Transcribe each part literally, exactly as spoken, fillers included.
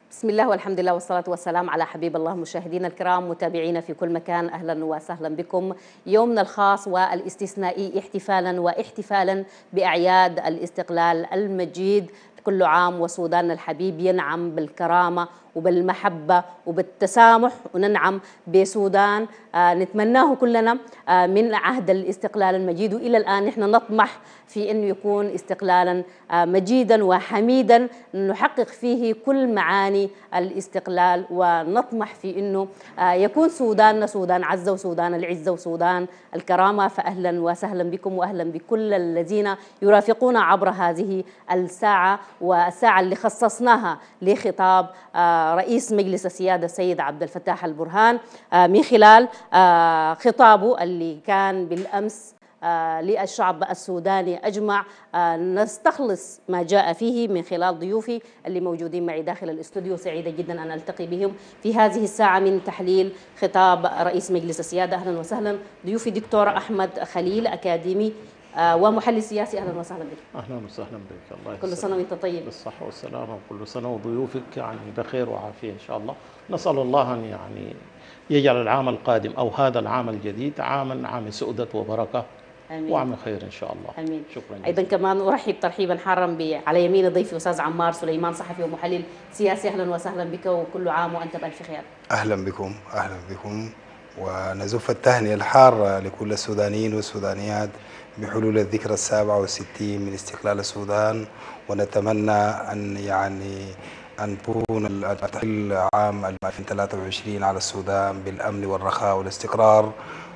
بسم الله والحمد لله والصلاة والسلام على حبيب الله. مشاهدينا الكرام متابعينا في كل مكان، أهلا وسهلا بكم. يومنا الخاص والاستثنائي احتفالا واحتفالا بأعياد الاستقلال المجيد. كل عام وسوداننا الحبيب ينعم بالكرامة وبالمحبة وبالتسامح، وننعم بسودان آه نتمناه كلنا آه من عهد الاستقلال المجيد، وإلى الآن نحن نطمح في أنه يكون استقلالا آه مجيدا وحميدا نحقق فيه كل معاني الاستقلال، ونطمح في أنه آه يكون سوداننا سودان عزة وسودان العزة وسودان الكرامة. فأهلا وسهلا بكم، وأهلا بكل الذين يرافقون عبر هذه الساعة، والساعة اللي خصصناها لخطاب آه رئيس مجلس السيادة السيد عبد الفتاح البرهان من خلال خطابه اللي كان بالأمس للشعب السوداني أجمع. نستخلص ما جاء فيه من خلال ضيوفي اللي موجودين معي داخل الاستوديو. سعيدة جدا أن ألتقي بهم في هذه الساعة من تحليل خطاب رئيس مجلس السيادة. أهلا وسهلا ضيوفي دكتور أحمد خليل أكاديمي ومحلل سياسي، اهلا وسهلا بك. اهلا وسهلا بك، الله يسلمك. كل سنه وانت طيب بالصحه والسلامه، وكل سنه وضيوفك يعني بخير وعافيه ان شاء الله. نسال الله ان يعني يجعل العام القادم او هذا العام الجديد عاما عام سؤدة وبركه. آمين. وعام خير ان شاء الله. امين. شكرا جزيلا. ايضا كمان ارحب ترحيبا حارا على يمين ضيفي استاذ عمار سليمان، صحفي ومحلل سياسي، اهلا وسهلا بك وكل عام وانت بالف خير. اهلا بكم اهلا بكم، ونزف التهنئه الحاره لكل السودانيين والسودانيات بحلول الذكرى السابعة والستين من استقلال السودان، ونتمنى أن يعني أن تكون التحليل عام ألفين وثلاثة وعشرين على السودان بالأمن والرخاء والاستقرار،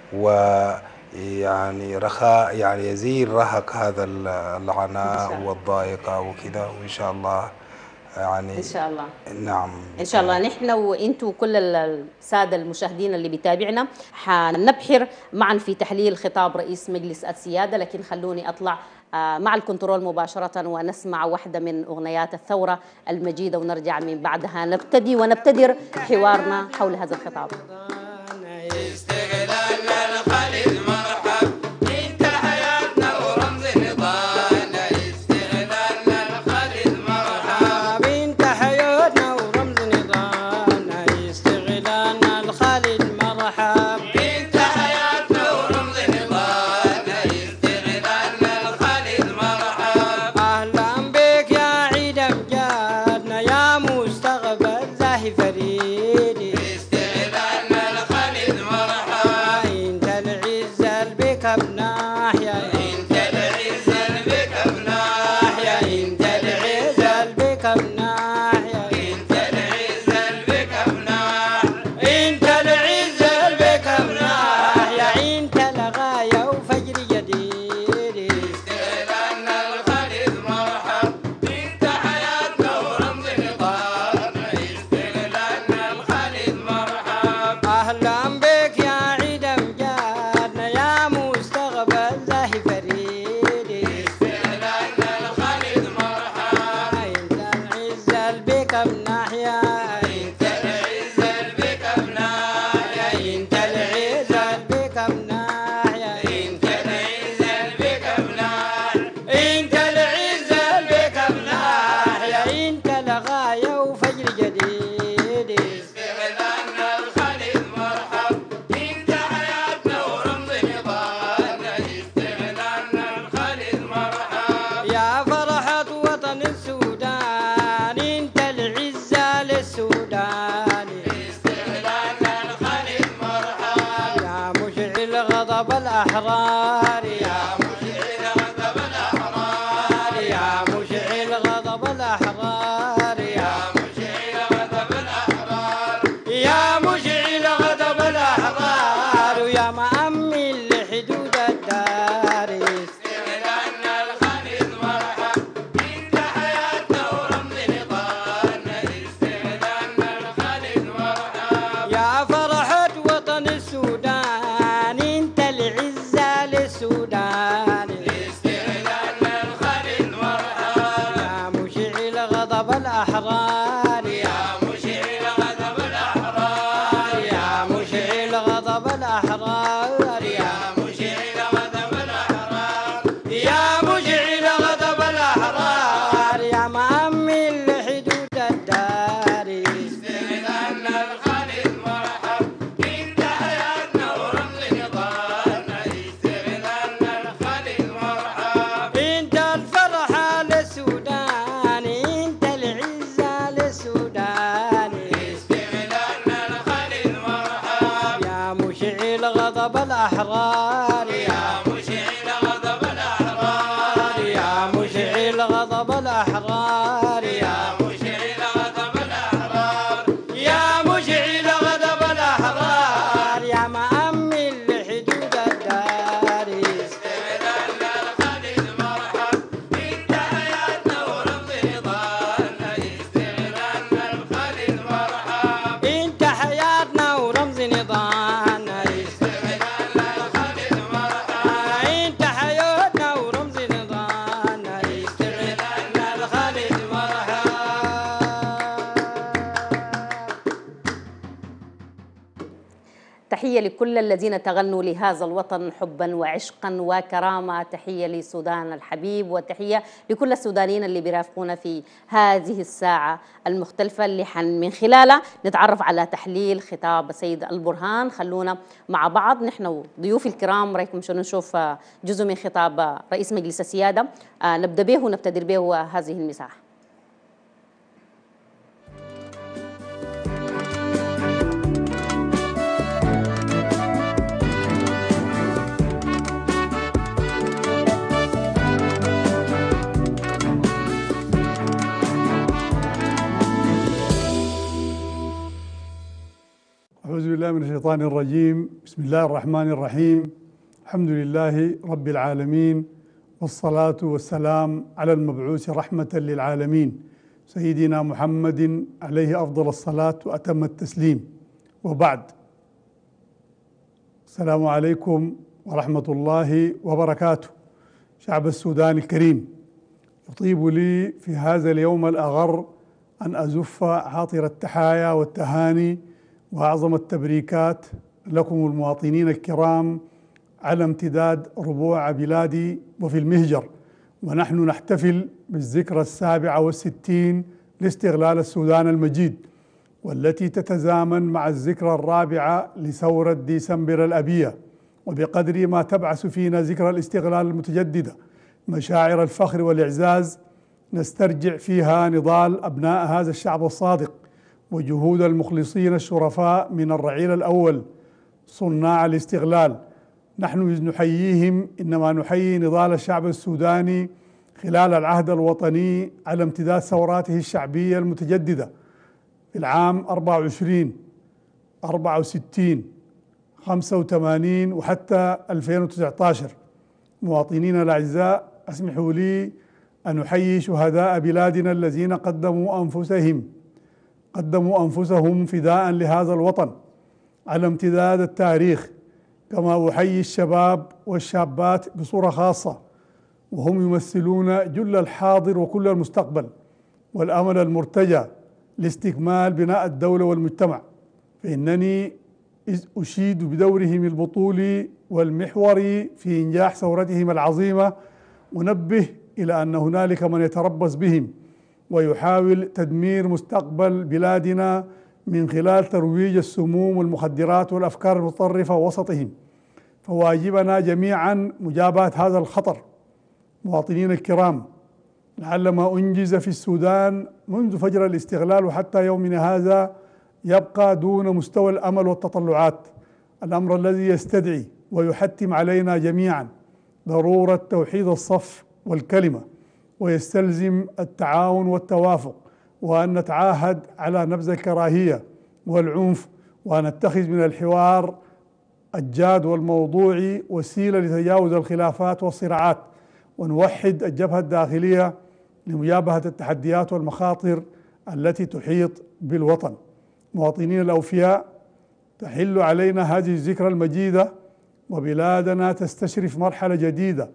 ويعني رخاء يعني يزيل رهق هذا العناء والضائقة وكذا، وإن شاء الله يعني إن شاء الله. نعم إن شاء الله. نحن وإنتوا كل السادة المشاهدين اللي بيتابعنا حنبحر معا في تحليل خطاب رئيس مجلس السيادة، لكن خلوني أطلع مع الكنترول مباشرة ونسمع واحدة من أغنيات الثورة المجيدة، ونرجع من بعدها نبتدي ونبتدر حوارنا حول هذا الخطاب. غضب الأحرار يا مشعل غضب الأحرار يا مشعل غضب الأحرار يا مشعل غضب الأحرار يا مشعل غضب الأحرار يا مأمن لحدود الدار استغلال الخالد مرحب انت حياتنا ورمز نضالنا استغلال الخالد مرحب انت حياتنا ورمز نضالنا استغلال الخالد مرحب انت حياتنا ورمز نضالنا استغلال الخالد مرحب. تحية لكل الذين تغنوا لهذا الوطن حبا وعشقا وكرامة. تحية للسودان الحبيب، وتحية لكل السودانيين اللي بيرافقونا في هذه الساعة المختلفة اللي حن من خلالها نتعرف على تحليل خطاب السيد البرهان. خلونا مع بعض نحن ضيوف الكرام، رأيكم شنو نشوف جزء من خطاب رئيس مجلس السيادة، نبدأ به ونبتدر به هذه المساحة. أعوذ بالله من الشيطان الرجيم. بسم الله الرحمن الرحيم. الحمد لله رب العالمين، والصلاة والسلام على المبعوث رحمة للعالمين سيدنا محمد عليه أفضل الصلاة وأتم التسليم، وبعد. السلام عليكم ورحمة الله وبركاته. شعب السودان الكريم، يطيب لي في هذا اليوم الأغر أن أزف عاطر التحايا والتهاني وأعظم التبريكات لكم المواطنين الكرام على امتداد ربوع بلادي وفي المهجر، ونحن نحتفل بالذكرى السابعة والستين لاستغلال السودان المجيد، والتي تتزامن مع الذكرى الرابعة لثورة ديسمبر الأبية، وبقدر ما تبعث فينا ذكرى الاستغلال المتجددة مشاعر الفخر والإعزاز، نسترجع فيها نضال أبناء هذا الشعب الصادق وجهود المخلصين الشرفاء من الرعيل الأول صناع الاستغلال. نحن إذ نحييهم إنما نحيي نضال الشعب السوداني خلال العهد الوطني على امتداد ثوراته الشعبية المتجددة في العام أربعة وعشرين أربعة وستين خمسة وثمانين وحتى ألفين وتسعة عشر. مواطنين الأعزاء، اسمحوا لي أن أحيي شهداء بلادنا الذين قدموا أنفسهم قدموا أنفسهم فداء لهذا الوطن على امتداد التاريخ، كما أحيي الشباب والشابات بصورة خاصة، وهم يمثلون جل الحاضر وكل المستقبل والأمل المرتجى لاستكمال بناء الدولة والمجتمع. فإنني إذ أشيد بدورهم البطولي والمحوري في إنجاح ثورتهم العظيمة، ونبه إلى أن هنالك من يتربص بهم ويحاول تدمير مستقبل بلادنا من خلال ترويج السموم والمخدرات والأفكار المتطرفة وسطهم. فواجبنا جميعا مجابهة هذا الخطر. مواطنين الكرام، لعل ما أنجز في السودان منذ فجر الاستغلال وحتى يومنا هذا يبقى دون مستوى الأمل والتطلعات، الأمر الذي يستدعي ويحتم علينا جميعا ضرورة توحيد الصف والكلمة، ويستلزم التعاون والتوافق، وأن نتعاهد على نبذ الكراهية والعنف، وأن نتخذ من الحوار الجاد والموضوعي وسيلة لتجاوز الخلافات والصراعات، ونوحد الجبهة الداخلية لمجابهة التحديات والمخاطر التي تحيط بالوطن. مواطنين الأوفياء، تحل علينا هذه الذكرى المجيدة وبلادنا تستشرف مرحلة جديدة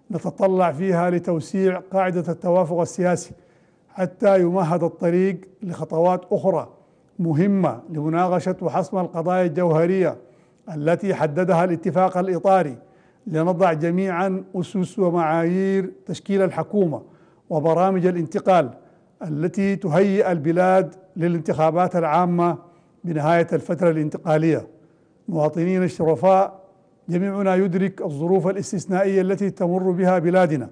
نتطلع فيها لتوسيع قاعدة التوافق السياسي حتى يمهد الطريق لخطوات أخرى مهمة لمناقشة وحسم القضايا الجوهرية التي حددها الاتفاق الإطاري، لنضع جميعا أسس ومعايير تشكيل الحكومة وبرامج الانتقال التي تهيئ البلاد للانتخابات العامة بنهاية الفترة الانتقالية. مواطنين الشرفاء، جميعنا يدرك الظروف الاستثنائية التي تمر بها بلادنا،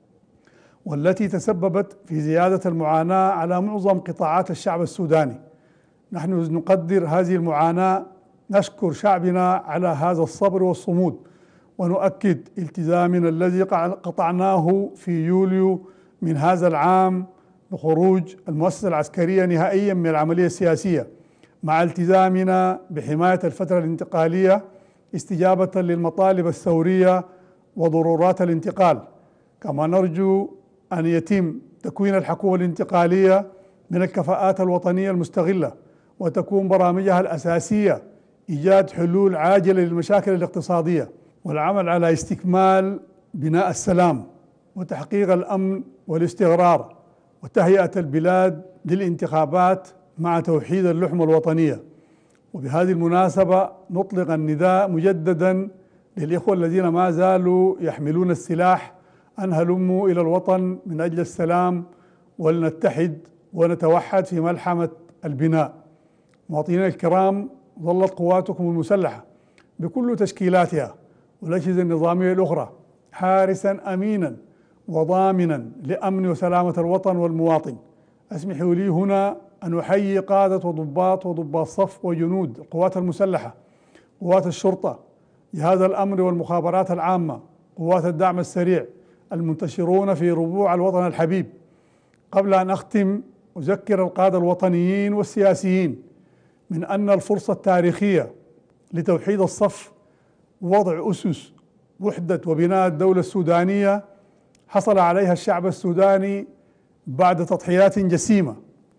والتي تسببت في زيادة المعاناة على معظم قطاعات الشعب السوداني. نحن نقدر هذه المعاناة نشكر شعبنا على هذا الصبر والصمود، ونؤكد التزامنا الذي قطعناه في يوليو من هذا العام بخروج المؤسسة العسكرية نهائيا من العملية السياسية، مع التزامنا بحماية الفترة الانتقالية استجابة للمطالب الثورية وضرورات الانتقال. كما نرجو أن يتم تكوين الحكومة الانتقالية من الكفاءات الوطنية المستغلة، وتكون برامجها الأساسية إيجاد حلول عاجلة للمشاكل الاقتصادية، والعمل على استكمال بناء السلام وتحقيق الأمن والاستقرار وتهيئة البلاد للانتخابات مع توحيد اللحمة الوطنية. وبهذه المناسبة نطلق النداء مجددا للإخوة الذين ما زالوا يحملون السلاح أن هلموا إلى الوطن من أجل السلام، ولنتحد ونتوحد في ملحمة البناء. مواطنينا الكرام، ظلت قواتكم المسلحة بكل تشكيلاتها والأجهزة النظامية الأخرى حارسا أمينا وضامنا لأمن وسلامة الوطن والمواطن. اسمحوا لي هنا أن أحيي قادة وضباط وضباط صف وجنود القوات المسلحة، قوات الشرطة، جهاز الأمن والمخابرات العامة، قوات الدعم السريع المنتشرون في ربوع الوطن الحبيب. قبل أن أختم أذكر القادة الوطنيين والسياسيين من أن الفرصة التاريخية لتوحيد الصف ووضع أسس وحدة وبناء الدولة السودانية حصل عليها الشعب السوداني بعد تضحيات جسيمة،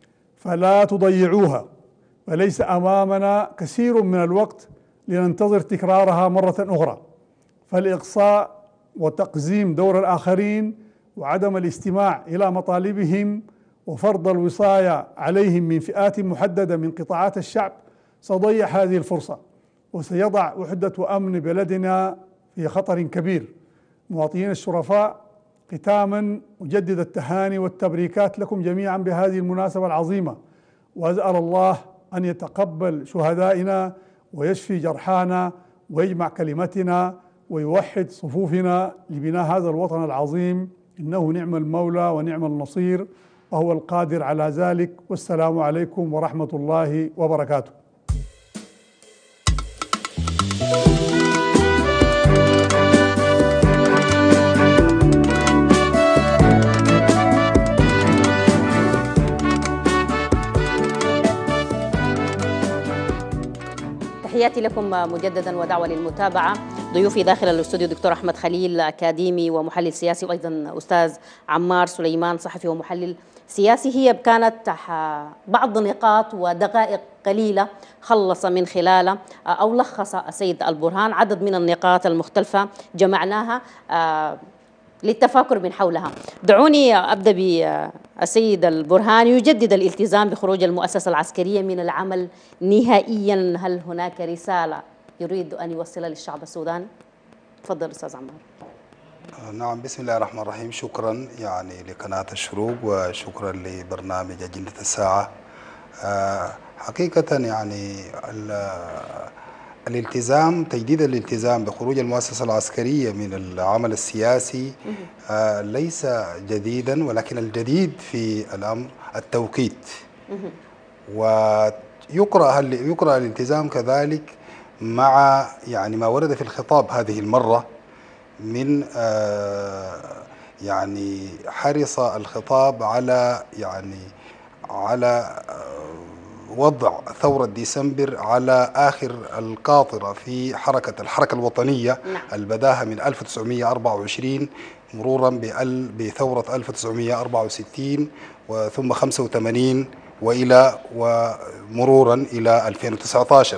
فلا تضيعوها، وليس أمامنا كثير من الوقت لننتظر تكرارها مرة أخرى. فالإقصاء وتقزيم دور الآخرين وعدم الاستماع إلى مطالبهم وفرض الوصاية عليهم من فئات محددة من قطاعات الشعب سيضيع هذه الفرصة، وسيضع وحدة وأمن بلدنا في خطر كبير. مواطنين الشرفاء، ختاما أجدد التهاني والتبريكات لكم جميعا بهذه المناسبة العظيمة، وأسأل الله أن يتقبل شهدائنا ويشفي جرحانا ويجمع كلمتنا ويوحد صفوفنا لبناء هذا الوطن العظيم. إنه نعم المولى ونعم النصير، وهو القادر على ذلك. والسلام عليكم ورحمة الله وبركاته. تحياتي لكم مجددا ودعوة للمتابعة. ضيوفي داخل الاستوديو دكتور أحمد خليل، أكاديمي ومحلل سياسي، وأيضا أستاذ عمار سليمان، صحفي ومحلل سياسي. هي كانت بعض نقاط ودقائق قليلة خلص من خلالها أو لخص السيد البرهان عدد من النقاط المختلفة جمعناها للتفاكر من حولها. دعوني أبدأ بالسيد البرهان. يجدد الالتزام بخروج المؤسسة العسكرية من العمل نهائيا، هل هناك رسالة يريد أن يوصلها للشعب السوداني؟ تفضل أستاذ عمار. نعم، بسم الله الرحمن الرحيم. شكرا يعني لقناة الشروق وشكرا لبرنامج أجندة الساعة. حقيقة يعني الالتزام، تجديد الالتزام بخروج المؤسسة العسكرية من العمل السياسي ليس جديدا، ولكن الجديد في الأمر التوقيت. ويقرأ يقرأ الالتزام كذلك مع يعني ما ورد في الخطاب هذه المرة من يعني حرص الخطاب على يعني على وضع ثورة ديسمبر على آخر القاطرة في حركة الحركة الوطنية البداهة من ألف وتسعمئة وأربعة وعشرين مرورا بثورة ألف وتسعمئة وأربعة وستين وثم خمسة وثمانين وإلى ومرورا إلى ألفين وتسعة عشر.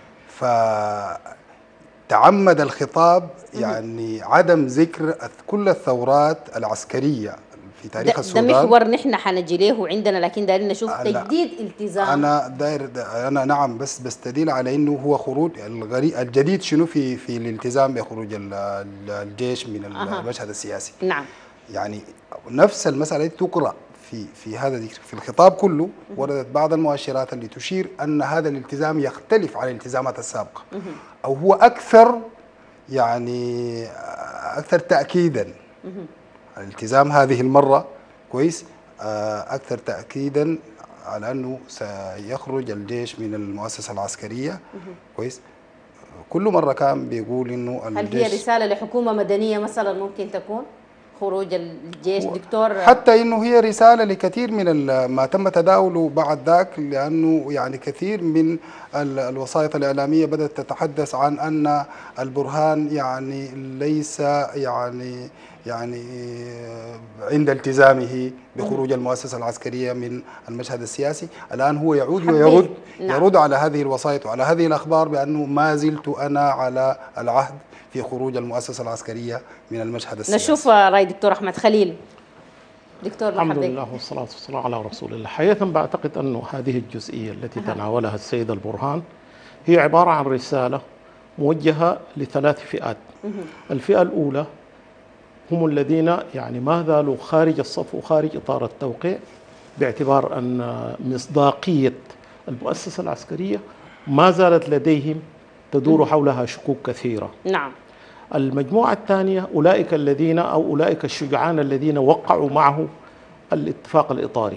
فتعمد الخطاب يعني عدم ذكر كل الثورات العسكرية في تاريخ السودان. ده محور نحن حنجي له عندنا، لكن دايرين نشوف تجديد التزام. انا داير انا نعم بس بستدل على انه هو خروج الغريب الجديد شنو في في الالتزام بخروج الجيش من المشهد السياسي. نعم، يعني نفس المساله تقرا في في هذا في الخطاب كله. وردت بعض المؤشرات اللي تشير ان هذا الالتزام يختلف عن الالتزامات السابقه، او هو اكثر يعني اكثر تاكيدا. الالتزام هذه المرة كويس أكثر تأكيدا على أنه سيخرج الجيش من المؤسسة العسكرية. كويس. كل مرة كان بيقول إنه هل هي رسالة لحكومة مدنية مثلا ممكن تكون خروج الجيش دكتور؟ حتى إنه هي رسالة لكثير من ما تم تداوله بعد ذاك، لأنه يعني كثير من الوسائط الإعلامية بدأت تتحدث عن أن البرهان يعني ليس يعني يعني عند التزامه بخروج المؤسسة العسكرية من المشهد السياسي. الآن هو يعود ويرد نعم. يرد على هذه الوسائط وعلى هذه الأخبار بأنه ما زلت أنا على العهد في خروج المؤسسة العسكرية من المشهد السياسي. نشوف رأي دكتور أحمد خليل. دكتور الحمد لله والصلاة والسلام على رسول الله. حقيقة بعتقد أنه هذه الجزئية التي أه. تناولها السيد البرهان هي عبارة عن رسالة موجهة لثلاث فئات. أه. الفئة الأولى هم الذين يعني ما زالوا خارج الصف وخارج إطار التوقيع، باعتبار أن مصداقية المؤسسة العسكرية ما زالت لديهم تدور حولها شكوك كثيرة. نعم. المجموعة الثانية أولئك الذين أو أولئك الشجعان الذين وقعوا معه الاتفاق الإطاري.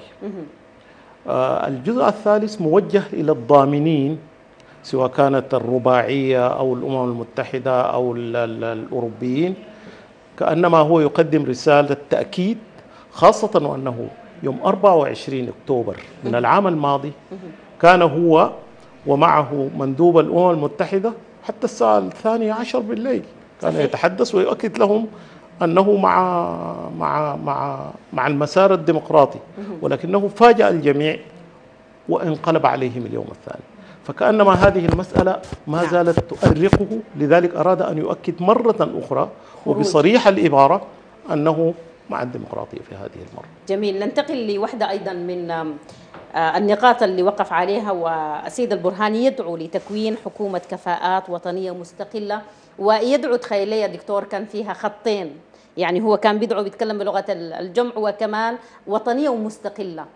آه الجزء الثالث موجه إلى الضامنين، سواء كانت الرباعية أو الأمم المتحدة أو الأوروبيين، كأنما هو يقدم رسالة تأكيد، خاصة وأنه يوم أربعة وعشرين أكتوبر من العام الماضي كان هو ومعه مندوب الأمم المتحدة حتى الساعة الثانية عشر بالليل كان صحيح. يتحدث ويؤكد لهم أنه مع مع مع مع المسار الديمقراطي، ولكنه فاجأ الجميع وانقلب عليهم اليوم الثاني. فكأنما هذه المسألة ما زالت تؤرقه، لذلك أراد أن يؤكد مرة أخرى وبصريح العبارة أنه مع الديمقراطية في هذه المرة. جميل. ننتقل لوحدة أيضا من النقاط اللي وقف عليها، والسيد البرهان يدعو لتكوين حكومة كفاءات وطنية مستقلة، ويدعو تخيلي يا دكتور كان فيها خطين، يعني هو كان بيدعو بيتكلم بلغة الجمع وكمان وطنية ومستقلة.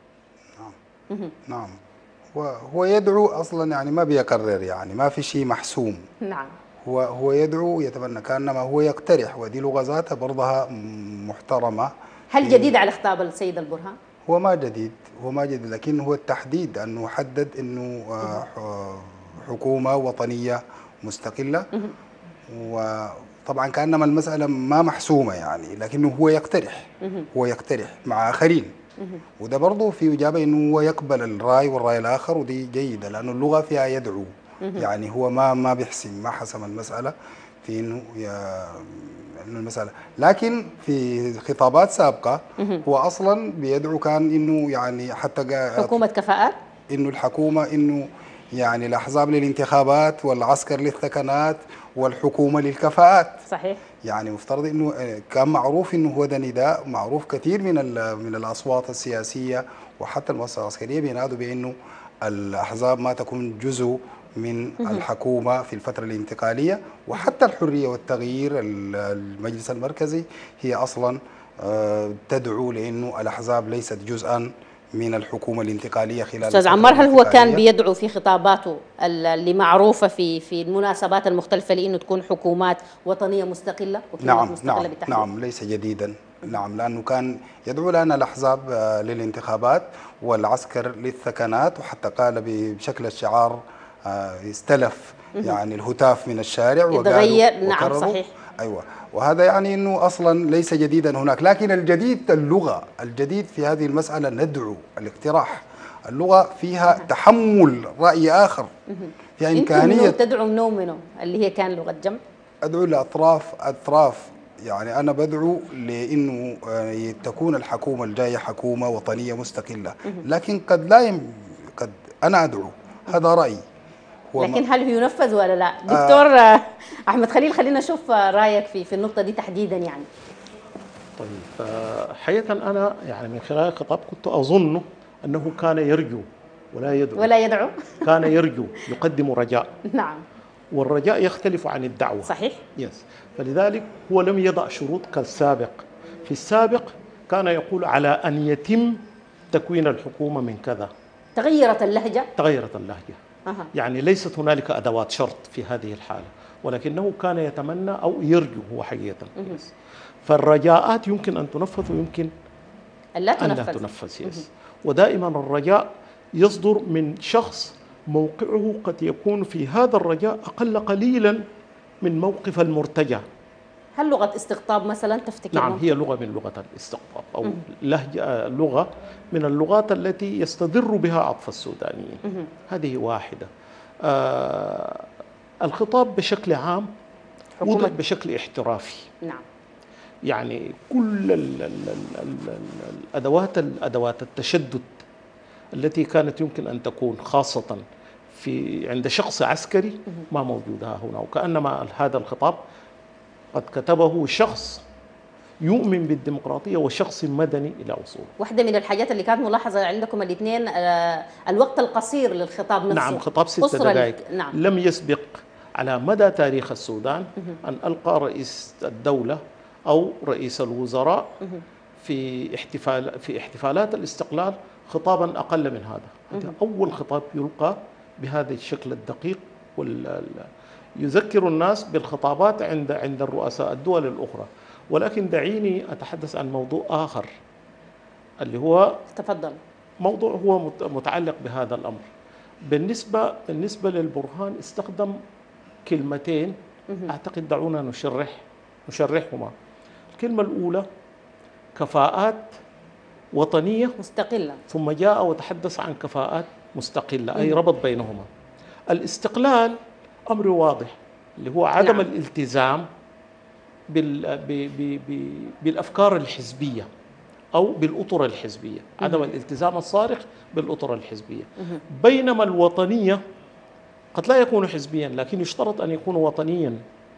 نعم نعم. هو يدعو أصلا يعني ما بيكرر، يعني ما في شيء محسوم. نعم. هو هو يدعو يتبنى، كأنما هو يقترح، ودي لغة ذاتها برضها محترمة. هل جديد على خطاب السيد البرهان؟ هو ما جديد، هو ما جديد، لكن هو التحديد أنه حدد أنه حكومة وطنية مستقلة. وطبعا كأنما المسألة ما محسومة يعني، لكنه هو يقترح هو يقترح مع آخرين. وده برضه في إجابة أنه هو يقبل الرأي والرأي الآخر، ودي جيدة لأنه اللغة فيها يدعو. يعني هو ما ما بيحسم، ما حسم المسألة في انه المسألة، لكن في خطابات سابقة هو اصلا بيدعو كان انه يعني حتى حكومة كفاءات، انه الحكومة انه يعني الاحزاب للانتخابات والعسكر للثكنات والحكومة للكفاءات. صحيح. يعني مفترض انه كان معروف انه هو ده نداء معروف، كثير من من الاصوات السياسية وحتى المؤسسة العسكرية بينادوا بانه الاحزاب ما تكون جزء من الحكومة في الفترة الانتقالية، وحتى الحرية والتغيير المجلس المركزي هي أصلا تدعو لأنه الأحزاب ليست جزءا من الحكومة الانتقالية خلال أستاذ عمار. هل هو كان بيدعو في خطاباته اللي معروفة في في المناسبات المختلفة لأنه تكون حكومات وطنية مستقلة نعم نعم نعم ليس جديدا. نعم، لأنه كان يدعو لأن الأحزاب للانتخابات والعسكر للثكنات، وحتى قال بشكل الشعار استلف يعني الهتاف من الشارع وقالوا نعم صحيح. أيوة، وهذا يعني أنه أصلا ليس جديدا هناك، لكن الجديد اللغة، الجديد في هذه المسألة ندعو الاقتراح. اللغة فيها تحمل رأي آخر، فيها إمكانية. تدعو منو منو اللي هي كان لغة جمع؟ أدعو لأطراف أطراف يعني أنا بدعو لأنه تكون الحكومة الجاية حكومة وطنية مستقلة، لكن قد لا يم... قد أنا أدعو، هذا رأيي. لكن هل ينفذ ولا لا؟ دكتور آه أحمد خليل، خلينا نشوف رأيك في في النقطة دي تحديدا. يعني طيب حقيقة أنا يعني من خلال الخطاب كنت أظن أنه كان يرجو ولا يدعو ولا يدعو كان يرجو، يقدم رجاء. نعم، والرجاء يختلف عن الدعوة. صحيح. يس. فلذلك هو لم يضع شروط كالسابق. في السابق كان يقول على أن يتم تكوين الحكومة من كذا. تغيرت اللهجة تغيرت اللهجة أه. يعني ليست هنالك أدوات شرط في هذه الحالة، ولكنه كان يتمنى أو يرجو هو حقيقة. فالرجاءات يمكن أن تنفذ ويمكن أن لا تنفذ, أن لا تنفذ. يس. ودائما الرجاء يصدر من شخص موقعه قد يكون في هذا الرجاء أقل قليلا من موقف المرتجى. هل لغة استقطاب مثلا تفتكر؟ نعم، ممكن؟ هي لغة من لغة الاستقطاب أو لهجة لغة من اللغات التي يستضر بها عطف السودانيين. هذه واحدة. آه الخطاب بشكل عام وضع بشكل احترافي. نعم. يعني كل ال ال ال الأدوات الأدوات التشدد التي كانت يمكن أن تكون خاصة في عند شخص عسكري ما موجودة هنا، وكأنما هذا الخطاب قد كتبه شخص يؤمن بالديمقراطية وشخص مدني إلى أصول. واحدة من الحاجات اللي كانت ملاحظة عندكم الاثنين الوقت القصير للخطاب نفسه. نعم، خطاب ست دقائق. نعم. لم يسبق على مدى تاريخ السودان أن ألقى رئيس الدولة أو رئيس الوزراء في احتفال في احتفالات الاستقلال خطابا أقل من هذا. هذا أول خطاب يلقى بهذا الشكل الدقيق، وال يذكر الناس بالخطابات عند عند الرؤساء الدول الأخرى. ولكن دعيني أتحدث عن موضوع آخر اللي هو تفضل. موضوع هو متعلق بهذا الأمر. بالنسبة بالنسبة للبرهان استخدم كلمتين أعتقد دعونا نشرح نشرحهما. الكلمة الأولى كفاءات وطنية مستقلة، ثم جاء وتحدث عن كفاءات مستقلة، أي ربط بينهما. الاستقلال أمر واضح اللي هو عدم نعم. الالتزام بال ب ب بالأفكار الحزبية أو بالأطر الحزبية، عدم الالتزام الصارخ بالأطر الحزبية. بينما الوطنية قد لا يكون حزبيا لكن يشترط أن يكون وطنيا،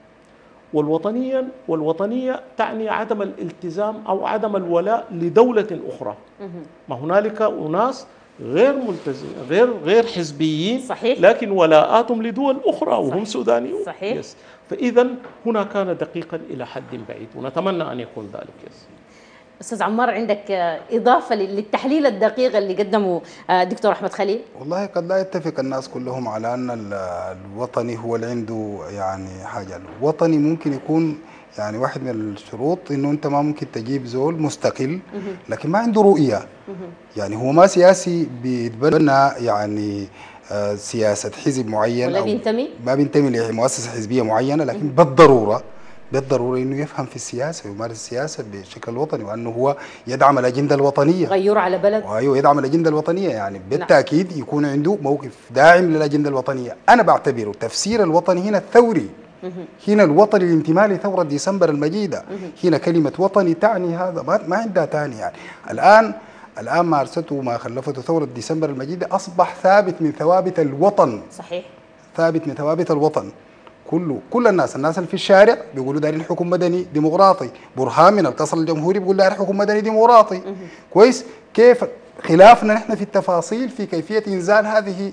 والوطنيا والوطنية تعني عدم الالتزام أو عدم الولاء لدولة أخرى. ما هنالك أناس غير ملتزم غير غير حزبيين صحيح. لكن ولاءاتهم لدول أخرى وهم صحيح. سودانيون. صحيح. يس. فإذا هنا كان دقيقا إلى حد بعيد، ونتمنى أن يكون ذلك. يس. أستاذ عمار، عندك إضافة للتحليل الدقيق اللي قدمه دكتور أحمد خليل؟ والله قد لا يتفق الناس كلهم على أن الوطني هو اللي عنده يعني حاجة. الوطني ممكن يكون يعني واحد من الشروط إنه أنت ما ممكن تجيب زول مستقل لكن ما عنده رؤية. يعني هو ما سياسي بيتبنى يعني آه سياسة حزب معين، ولا بينتمي؟ ما بينتمي لمؤسسة حزبية معينة، لكن بالضرورة بالضرورة إنه يفهم في السياسة ويمارس السياسة بشكل وطني، وأنه هو يدعم الأجندة الوطنية. غيور على بلد. أيوه، يدعم الأجندة الوطنية، يعني بالتأكيد يكون عنده موقف داعم للأجندة الوطنية. أنا بعتبره تفسير الوطني هنا الثوري، هنا الوطني الانتماء لثورة ديسمبر المجيدة، هنا كلمة وطني تعني هذا، ما, ما عندها ثاني. يعني الآن الآن مارسته وما خلفته ثورة ديسمبر المجيدة أصبح ثابت من ثوابت الوطن. صحيح. ثابت من ثوابت الوطن. كله كل الناس الناس اللي في الشارع بيقولوا دايرين حكم مدني ديمقراطي، برهان من القصر الجمهوري بيقول داير حكم مدني ديمقراطي. كويس. كيف خلافنا نحن في التفاصيل في كيفية إنزال هذه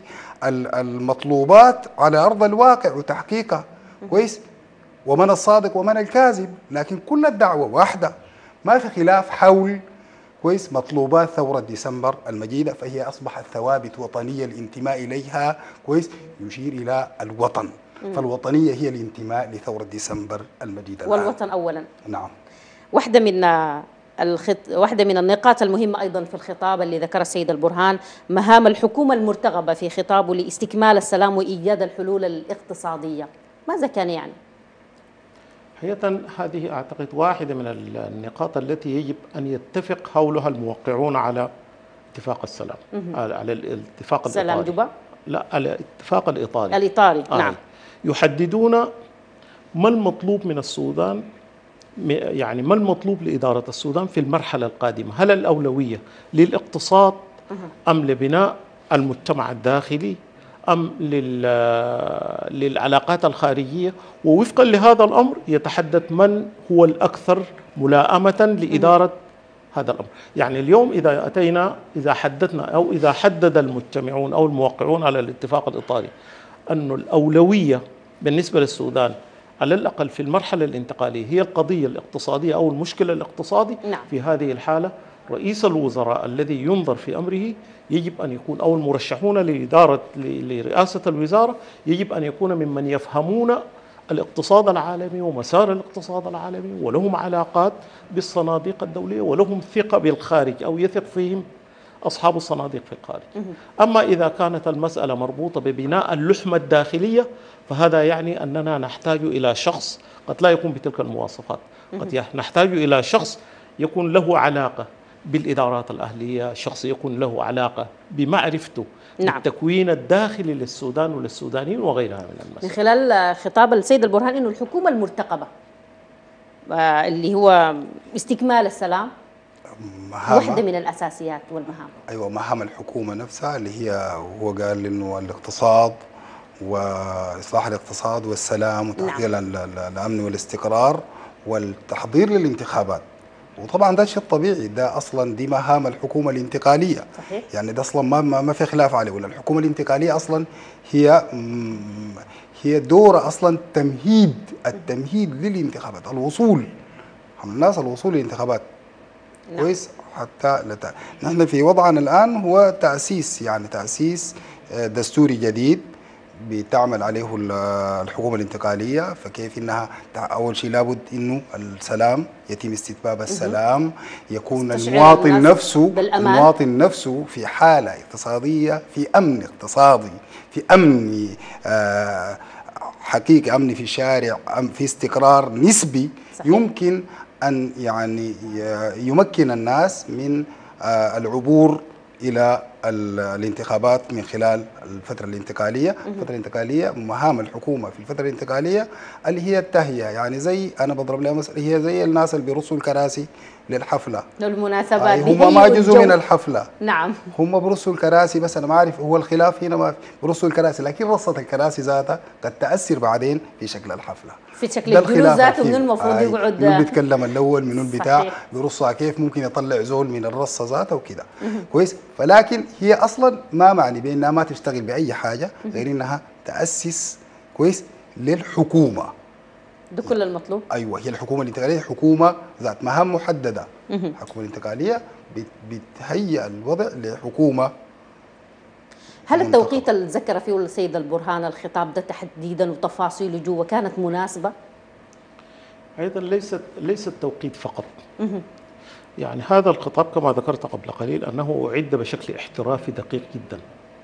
المطلوبات على أرض الواقع وتحقيقها. كويس. ومن الصادق ومن الكاذب، لكن كل الدعوة واحدة، ما في خلاف حول كويس مطلوبات ثورة ديسمبر المجيدة، فهي أصبحت ثوابت وطنية الانتماء إليها. كويس. يشير إلى الوطن. فالوطنية هي الانتماء لثورة ديسمبر المجيدة والوطن الآن. أولا. نعم. واحدة من الخط... واحدة من النقاط المهمة أيضا في الخطاب اللي ذكر السيد البرهان مهام الحكومة المرتغبة في خطابه لاستكمال السلام وإيجاد الحلول الاقتصادية، ماذا كان يعني؟ حقيقة هذه أعتقد واحدة من النقاط التي يجب أن يتفق حولها الموقعون على اتفاق السلام، على الاتفاق الإطاري. سلام جوبا؟ لا، على الاتفاق الإطاري. الإطاري. آه. نعم. يحددون ما المطلوب من السودان، يعني ما المطلوب لإدارة السودان في المرحلة القادمة. هل الأولوية للاقتصاد أم لبناء المجتمع الداخلي أم للعلاقات الخارجية؟ ووفقا لهذا الأمر يتحدد من هو الأكثر ملائمة لإدارة هذا الأمر. يعني اليوم إذا أتينا إذا حددنا أو إذا حدد المجتمعون أو الموقعون على الاتفاق الإطاري أن الأولوية بالنسبة للسودان على الأقل في المرحلة الانتقالية هي القضية الاقتصادية أو المشكلة الاقتصادي. نعم. في هذه الحالة رئيس الوزراء الذي ينظر في أمره يجب أن يكون، أو المرشحون لإدارة لرئاسة الوزارة يجب أن يكون ممن يفهمون الاقتصاد العالمي ومسار الاقتصاد العالمي ولهم علاقات بالصناديق الدولية ولهم ثقة بالخارج أو يثق فيهم أصحاب الصناديق في الخارج. أما إذا كانت المسألة مربوطة ببناء اللحمة الداخلية فهذا يعني أننا نحتاج إلى شخص قد لا يكون بتلك المواصفات، قد نحتاج إلى شخص يكون له علاقة بالإدارات الأهلية، شخص يكون له علاقة بمعرفته نعم. بالتكوين الداخلي للسودان وللسودانيين وغيرها من المسائل. من خلال خطاب السيد البرهان إنه الحكومة المرتقبة اللي هو استكمال السلام واحدة من الأساسيات والمهام. أيوة، مهام الحكومة نفسها اللي هي هو قال إنه الاقتصاد وإصلاح الاقتصاد والسلام وتحقيق نعم. الأمن والاستقرار والتحضير للانتخابات. وطبعا ده الشيء الطبيعي، ده اصلا دي مهام الحكومه الانتقاليه صحيح. يعني ده اصلا ما ما في خلاف عليه، ولا الحكومه الانتقاليه اصلا هي هي دورها اصلا تمهيد التمهيد للانتخابات، الوصول الناس الوصول للانتخابات نعم. كويس. حتى لتا. نحن في وضعنا الان هو تاسيس يعني تاسيس دستوري جديد بتعمل عليه الحكومة الانتقالية. فكيف انها أول شيء لابد انه السلام يتم استتباب السلام، يكون المواطن نفسه المواطن نفسه في حالة اقتصادية، في أمن اقتصادي، في أمن آه حقيقي، أمن في الشارع، في استقرار نسبي صحيح. يمكن أن يعني يمكن الناس من آه العبور إلى الانتخابات من خلال الفترة الانتقالية. الفترة الانتقالية مهام الحكومة في الفترة الانتقالية اللي هي التهيئة، يعني زي أنا بضرب لها مثل، هي زي الناس اللي بيرصوا الكراسي للحفلة للمناسبات، هم ما جزء من الحفلة نعم، هم برصوا الكراسي بس. أنا ما أعرف هو الخلاف هنا، ما برصوا الكراسي لكن رصة الكراسي ذاتها قد تأثر بعدين في شكل الحفلة، في شكل الجلوس ذاته. منو المفروض آه يقعد، منو بيتكلم الأول، منو البتاع بيرصها كيف، ممكن يطلع زول من الرصة ذاتها وكده كويس. فلكن هي أصلا ما معني بأنها ما تشتغل بأي حاجة غير أنها تأسس كويس للحكومة. ده كل المطلوب. أيوة، هي الحكومة الانتقالية حكومة ذات مهام محددة. الحكومة الانتقالية بتهيئ الوضع لحكومة. هل التوقيت اللي ذكر فيه السيد البرهان الخطاب ده تحديدا وتفاصيله جوا كانت مناسبة؟ أيضا ليست ليست توقيت فقط. يعني هذا الخطاب كما ذكرت قبل قليل أنه أعد بشكل احترافي دقيق جدا.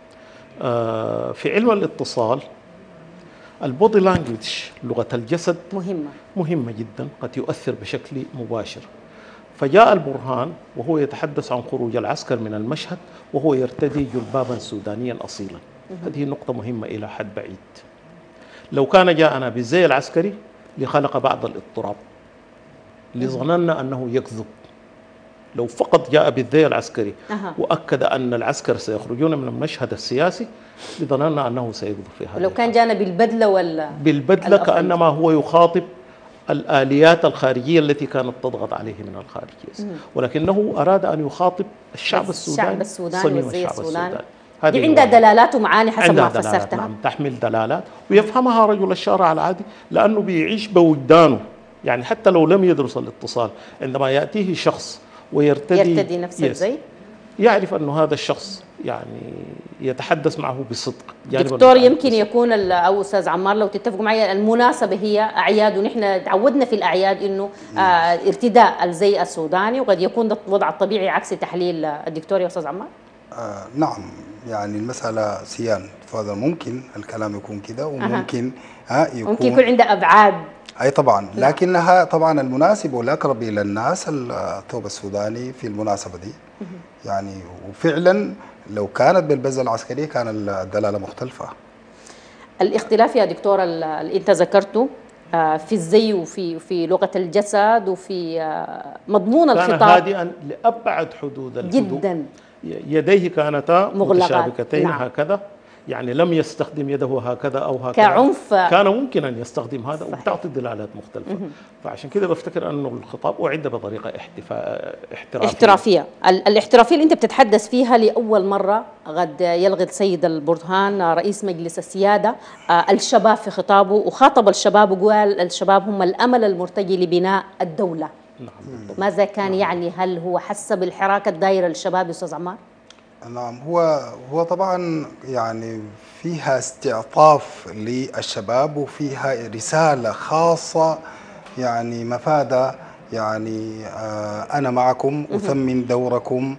في علم الاتصال البودي لانجويج، لغة الجسد، مهمة مهمة جدا، قد يؤثر بشكل مباشر. فجاء البرهان وهو يتحدث عن خروج العسكر من المشهد وهو يرتدي جلبابا سودانيا أصيلا. هذه نقطة مهمة إلى حد بعيد. لو كان جاءنا بالزي العسكري لخلق بعض الاضطراب، لظننا أنه يكذب. لو فقط جاء بالذي العسكري أه. وأكد أن العسكر سيخرجون من المشهد السياسي لظننا أنه سيكذب في هذا. لو كان جانا بالبدلة ولا بالبدلة كأنما هو يخاطب الآليات الخارجية التي كانت تضغط عليه من الخارج، ولكنه أراد أن يخاطب الشعب السوداني، الشعب السوداني والزي السوداني. دي عندها دلالات ومعاني حسب ما فسرتها. نعم، تحمل دلالات ويفهمها رجل الشارع العادي لأنه بيعيش بوجدانه. يعني حتى لو لم يدرس الاتصال، عندما يأتيه شخص ويرتدي يرتدي نفس الزي يعرف أنه هذا الشخص يعني يتحدث معه بصدق. دكتور يمكن يكون أو أستاذ عمار لو تتفقوا معي، المناسبة هي أعياد، ونحن تعودنا في الأعياد إنه آه ارتداء الزي السوداني، وقد يكون الوضع الطبيعي عكس تحليل الدكتور يا أستاذ عمار. آه نعم، يعني المسألة سيان، فهذا ممكن الكلام يكون كده وممكن أه. ها يكون ممكن يكون عنده أبعاد. أي طبعا، لكنها طبعا المناسب والأقرب إلى الناس الثوب السوداني في المناسبة دي. يعني وفعلا لو كانت بالبزة العسكرية كان الدلالة مختلفة. الاختلاف يا دكتور اللي أنت ذكرته في الزي وفي في لغة الجسد وفي مضمون الخطاب كان هادئا لأبعد حدود الهدوء جدا. يديه كانتا متشابكتين نعم. هكذا، يعني لم يستخدم يده هكذا أو هكذا كعنف، كان ممكن أن يستخدم هذا وتعطي دلالات مختلفة. فعشان كده بفتكر أنه الخطاب أعد بطريقة احتفاء احترافية. احترافية. الاحترافية اللي أنت بتتحدث فيها لأول مرة قد يلغي السيد البرهان رئيس مجلس السيادة الشباب في خطابه، وخاطب الشباب وقال الشباب هم الأمل المرتجي لبناء الدولة. نعم. ماذا كان يعني؟ هل هو حس بالحراك الدائرة للشباب يا أستاذ عمار؟ نعم، هو هو طبعا يعني فيها استعطاف للشباب وفيها رسالة خاصة، يعني مفادة، يعني آه أنا معكم، أثمن دوركم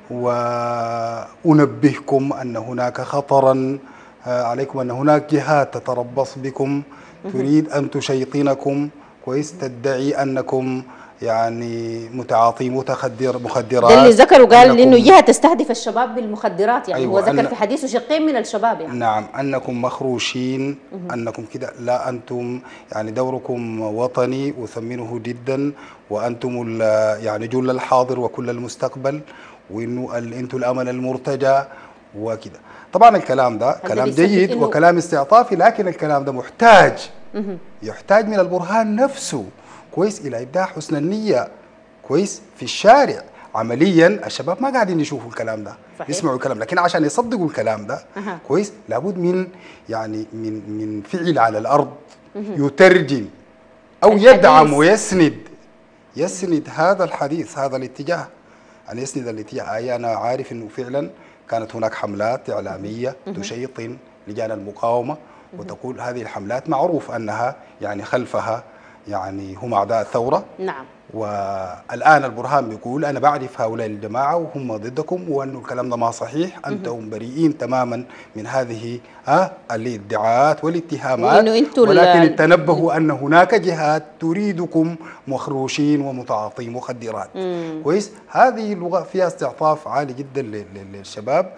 وأنبهكم أن هناك خطرا عليكم، أن هناك جهات تتربص بكم تريد أن تشيطنكم، كويس، تدعي أنكم يعني متعاطي متخدر مخدرات. ده اللي ذكر وقال انه جهه تستهدف الشباب بالمخدرات، يعني أيوة، هو ذكر أن في حديثه شقين من الشباب يعني. نعم، أنكم مخروشين، أنكم كده، لا أنتم يعني دوركم وطني أثمنه جدا، وأنتم يعني جل الحاضر وكل المستقبل، وإنه أنتم الأمل المرتجى وكده. طبعا الكلام ده كلام جيد وكلام استعطافي، لكن الكلام ده محتاج يحتاج من البرهان نفسه، كويس، إلى إبداع حسن النية، كويس، في الشارع. عمليا الشباب ما قاعدين يشوفوا الكلام ده، صحيح. يسمعوا الكلام، لكن عشان يصدقوا الكلام ده أه. كويس، لابد من يعني من من فعل على الارض أه. يترجم او الحديث. يدعم ويسند يسند أه. هذا الحديث، هذا الاتجاه، يعني يسند الاتجاه. أي انا عارف انه فعلا كانت هناك حملات اعلاميه أه. تشيطن لجان المقاومه أه. وتقول هذه الحملات معروف انها يعني خلفها يعني هم اعداء الثوره. نعم. والآن البرهان بيقول أنا بعرف هؤلاء الجماعة وهم ضدكم، وأن الكلام ده ما صحيح، أنتم بريئين تماما من هذه ها الادعاءات والاتهامات، ولكن تنبهوا أن هناك جهات تريدكم مخروشين ومتعاطي مخدرات. مم. كويس، هذه اللغة فيها استعطاف عالي جدا للشباب،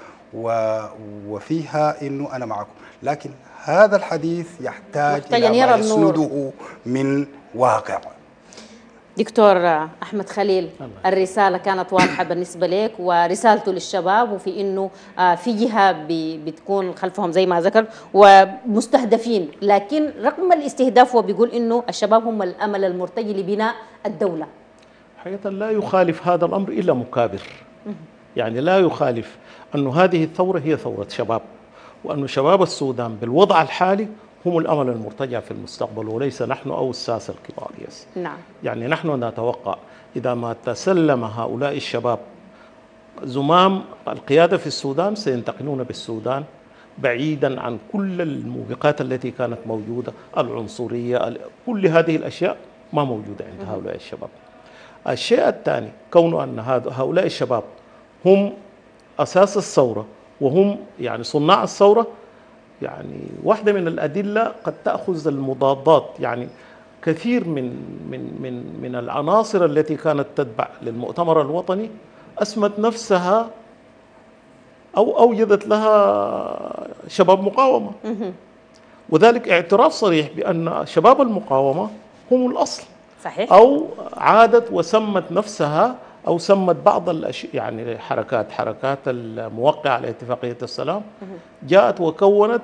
وفيها إنه أنا معكم، لكن هذا الحديث يحتاج إلى ما يسنده من واقع. دكتور أحمد خليل، الرسالة كانت واضحة بالنسبة لك، ورسالته للشباب، وفي إنه في جهة بتكون خلفهم زي ما ذكر ومستهدفين، لكن رغم الاستهداف هو بيقول إنه الشباب هم الأمل المرتجي لبناء الدولة. حقيقة لا يخالف هذا الأمر إلا مكابر، يعني لا يخالف أن هذه الثورة هي ثورة شباب، وأن شباب السودان بالوضع الحالي هم الأمل المرتجع في المستقبل، وليس نحن أو الساسة الكبار. يس. نعم. يعني نحن نتوقع إذا ما تسلم هؤلاء الشباب زمام القيادة في السودان سينتقلون بالسودان بعيدا عن كل الموبقات التي كانت موجودة، العنصرية، كل هذه الأشياء ما موجودة عند هؤلاء الشباب. الشيء الثاني، كونه أن هؤلاء الشباب هم أساس الثورة وهم يعني صناع الثورة، يعني واحدة من الأدلة قد تأخذ المضادات. يعني كثير من من من من العناصر التي كانت تتبع للمؤتمر الوطني أسمت نفسها أو أوجدت لها شباب مقاومة، وذلك اعتراف صريح بأن شباب المقاومة هم الأصل. صحيح. أو عادت وسمت نفسها أو سمت بعض الأشياء، يعني حركات حركات الموقعة على اتفاقية السلام جاءت وكونت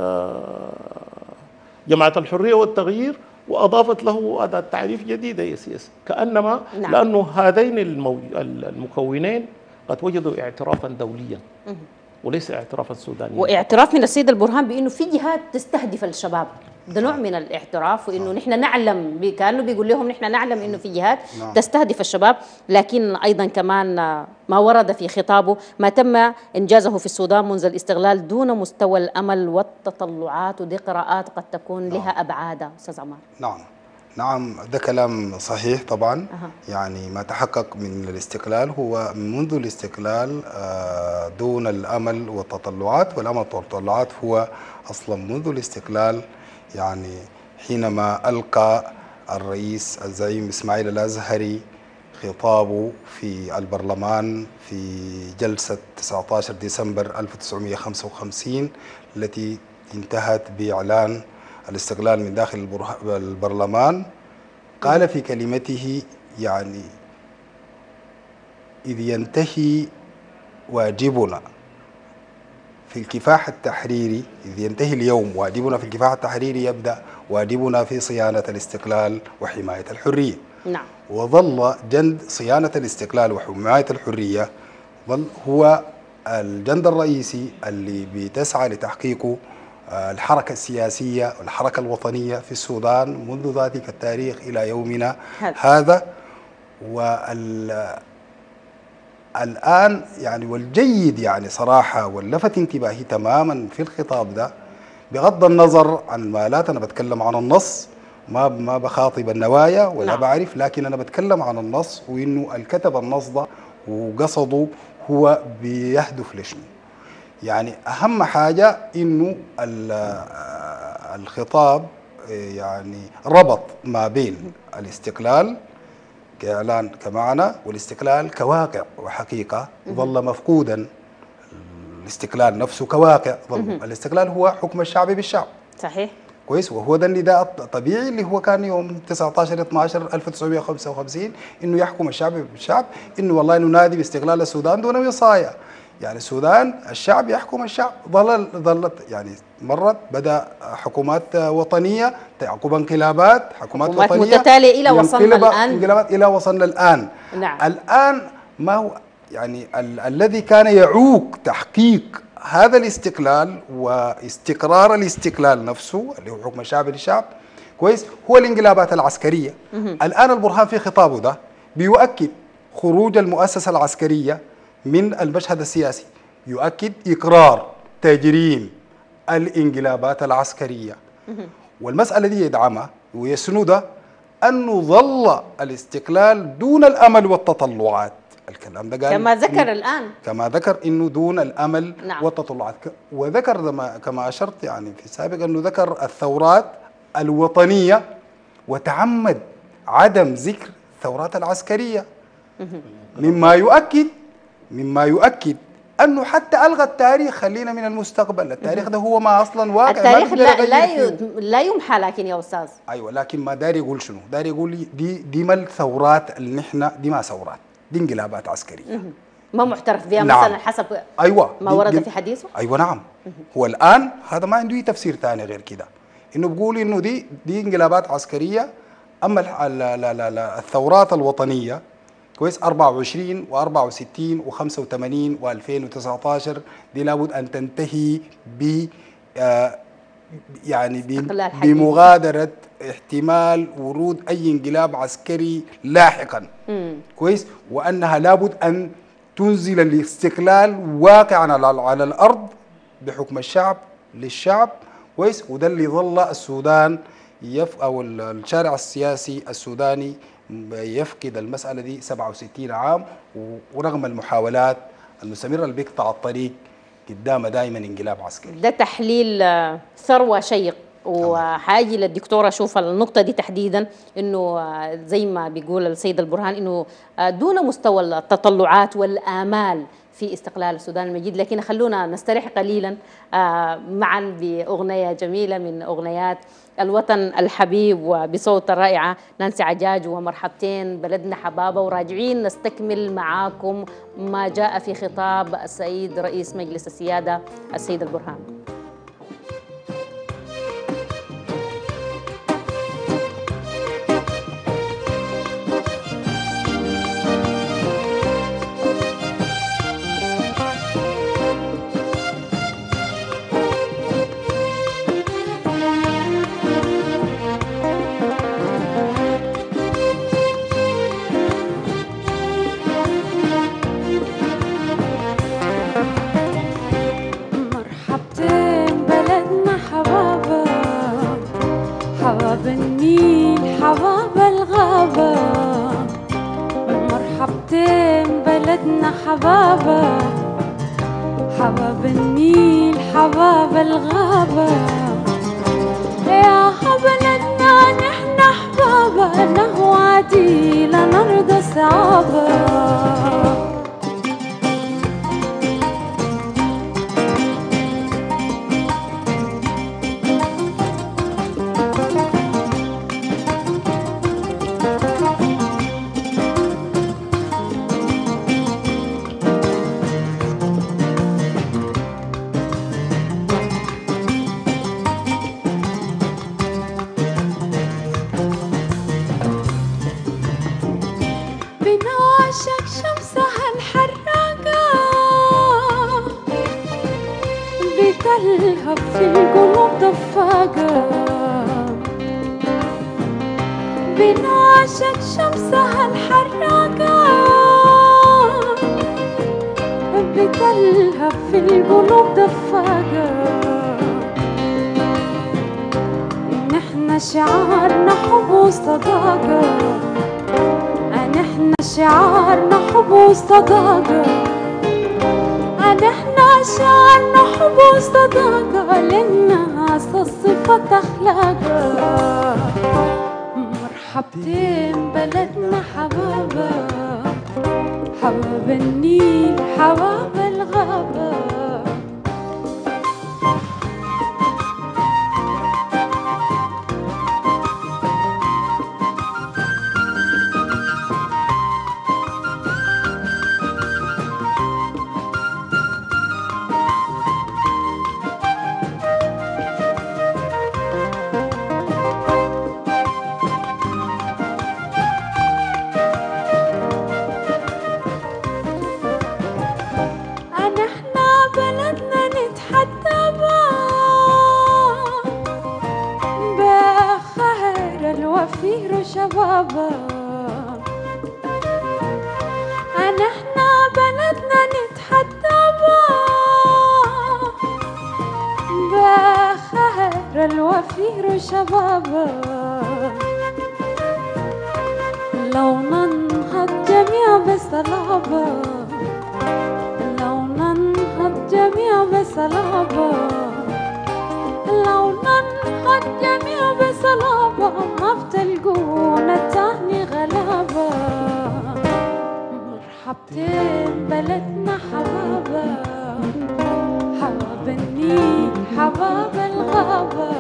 جماعة الحرية والتغيير وأضافت له أداة تعريف جديدة يسيس، كأنما نعم. لأنه هذين المو... المكونين قد وجدوا اعترافا دوليا وليس اعترافا سودانيا، واعتراف من السيد البرهان بأنه في جهات تستهدف الشباب. ده نوع من الاعتراف، وانه نحن نعلم، كانه بيقول لهم نحن نعلم انه في جهات تستهدف الشباب، لكن ايضا كمان ما ورد في خطابه ما تم انجازه في السودان منذ الاستقلال دون مستوى الامل والتطلعات، ودي قراءات قد تكون لها ابعاد. استاذ عمار. نعم نعم، ده كلام صحيح طبعا. أه. يعني ما تحقق من الاستقلال هو منذ الاستقلال دون الامل والتطلعات، والامل والتطلعات هو اصلا منذ الاستقلال. يعني حينما ألقى الرئيس الزعيم إسماعيل الأزهري خطابه في البرلمان في جلسة تسعة عشر ديسمبر ألف وتسعمئة وخمسة وخمسين التي انتهت بإعلان الاستقلال من داخل البرلمان، قال في كلمته يعني إذ ينتهي واجبنا في الكفاح التحريري، إذ ينتهي اليوم واجبنا في الكفاح التحريري يبدأ واجبنا في صيانة الاستقلال وحماية الحرية. نعم. وظل جند صيانة الاستقلال وحماية الحرية ظل هو الجند الرئيسي اللي بتسعى لتحقيقه الحركة السياسية والحركة الوطنية في السودان منذ ذلك التاريخ إلى يومنا هذا. وال الآن يعني والجيد يعني صراحة واللفت انتباهي تماما في الخطاب ده، بغض النظر عن ما لا، أنا بتكلم عن النص، ما ما بخاطب النوايا ولا نعم. بعرف، لكن أنا بتكلم عن النص، وإنه الكتب النص ده وقصده هو بيهدف لشنو؟ يعني أهم حاجة إنه الخطاب يعني ربط ما بين الاستقلال كإعلان كمعنى والاستقلال كواقع وحقيقة ظل مفقودا. الاستقلال نفسه كواقع ظل الاستقلال هو حكم الشعب بالشعب. صحيح. كويس. وهو ده النداء الطبيعي اللي هو كان يوم تسعة عشر اثناشر ألف وتسعمائة وخمسة وخمسين انه يحكم الشعب بالشعب، انه والله ننادي باستقلال السودان دون وصاية. يعني السودان الشعب يحكم الشعب. ظل ظلت يعني مرت بدا حكومات وطنيه، تعقب انقلابات، حكومات, حكومات وطنيه متتاليه الى وصلنا الان. انقلابات الى وصلنا الان. نعم. الان ما هو يعني ال الذي كان يعوق تحقيق هذا الاستقلال واستقرار الاستقلال نفسه اللي هو حكم الشعب للشعب، كويس، هو الانقلابات العسكريه. الان البرهان في خطابه ده بيؤكد خروج المؤسسه العسكريه من المشهد السياسي، يؤكد إقرار تجريم الانقلابات العسكرية. والمسألة دي يدعمها ويسندها أنه ظل الاستقلال دون الأمل والتطلعات. الكلام ده قال كما ذكر الآن، كما ذكر أنه دون الأمل نعم. والتطلعات. وذكر كما أشرت يعني في السابق أنه ذكر الثورات الوطنية وتعمد عدم ذكر الثورات العسكرية، مما يؤكد مما يؤكد أنه حتى ألغى التاريخ. خلينا من المستقبل، التاريخ ده هو ما أصلا واقع. التاريخ لا لا, لا يمحى. لكن يا أستاذ أيوة، لكن ما داري يقول شنو؟ داري يقول دي دي ما الثورات اللي نحن دي ما ثورات، دي انقلابات عسكرية ما معترف بها. نعم. مثلا حسب أيوة ما ورد في حديثه. أيوة نعم. هو الآن هذا ما عنده تفسير ثاني غير كده، إنه بيقول إنه دي دي انقلابات عسكرية. أما لا لا لا لا الثورات الوطنية كويس أربعة وعشرين وأربعة وستين وخمسة وثمانين وألفين وتسعة عشر دي لابد أن تنتهي ب آه يعني بمغادرة احتمال ورود أي انقلاب عسكري لاحقا. مم. كويس. وأنها لابد أن تنزل الاستقلال واقعا على, على الأرض بحكم الشعب للشعب. كويس. وده اللي ظل السودان يف أو الشارع السياسي السوداني يفقد المسألة دي سبعة وستين عام، ورغم المحاولات المستمرة اللي بيقطع الطريق قدامه دائما انقلاب عسكري. ده تحليل ثروة شيق، وحاجي للدكتورة أشوف النقطة دي تحديدا، إنه زي ما بيقول السيد البرهان إنه دون مستوى التطلعات والآمال في استقلال السودان المجيد. لكن خلونا نستريح قليلا معا بأغنية جميلة من أغنيات الوطن الحبيب وبصوت الرائعة نانسي عجاج ومرحبتين بلدنا حبابة، وراجعين نستكمل معاكم ما جاء في خطاب السيد رئيس مجلس السيادة السيد البرهان. حباب النيل حباب الغابة، مرحبتين بلدنا حبابة، حباب النيل حباب الغابة، يا بلدنا نحن حبابة، نهوى عدي لنرضى صعابة. بنعشق شمسها الحراقة، بتلهب في القلوب دفاقة، بنعشق شمسها الحراقة، بتلهب في القلوب دفاقة. نحن شعارنا حب وصداقة، نحن شعارنا حب وصداقة، احنا شعرنا حب وصداقة للناس الصفة أخلاقها. مرحبتين بلدنا حبابة، حباب النيل حباب الغابة. شبابا أنا إحنا بلدنا نتحدى بخير الوفير شبابا. لو ننهض جميع بصلابة، لو ننهض جميع بصلابة، لو ننهض جميع بصلابة ما بتلقونا تاني غلابة. مرحبتين بلدنا حبابة، حباب النيل حباب الغابة.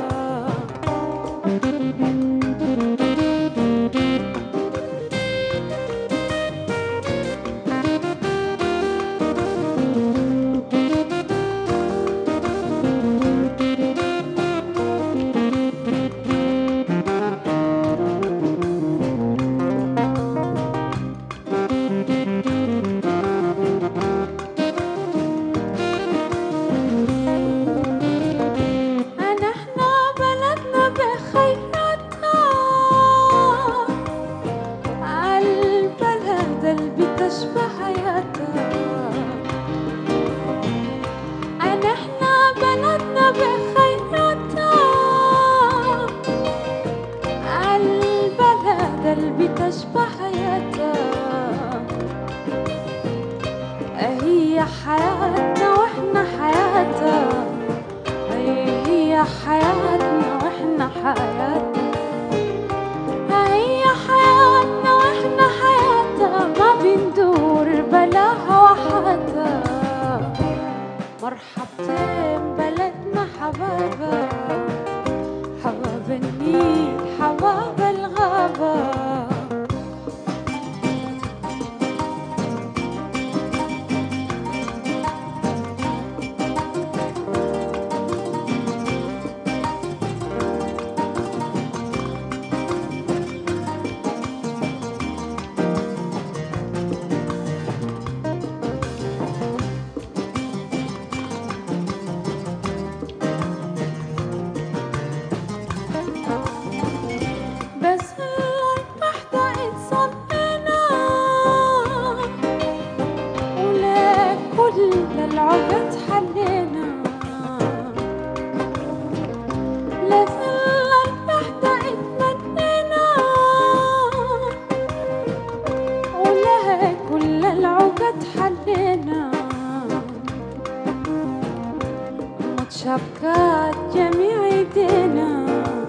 متشابكات جميع ايدينا،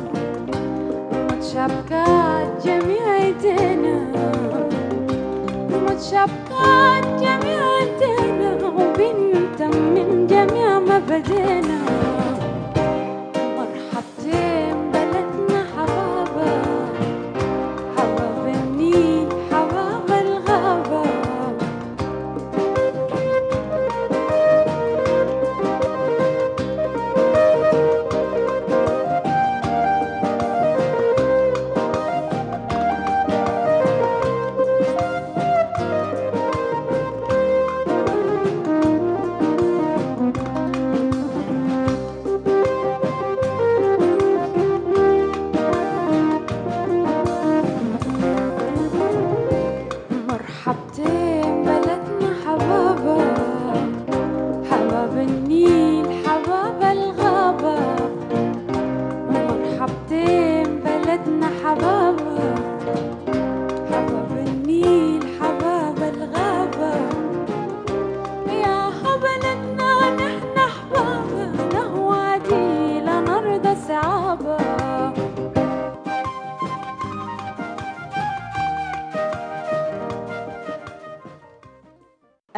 متشابكات جميع ايدينا، متشابكات جميع ايدينا، وبنتم من جميع ما بدينا. مرحبتين بلدنا حبابة، حباب النيل حباب الغابة.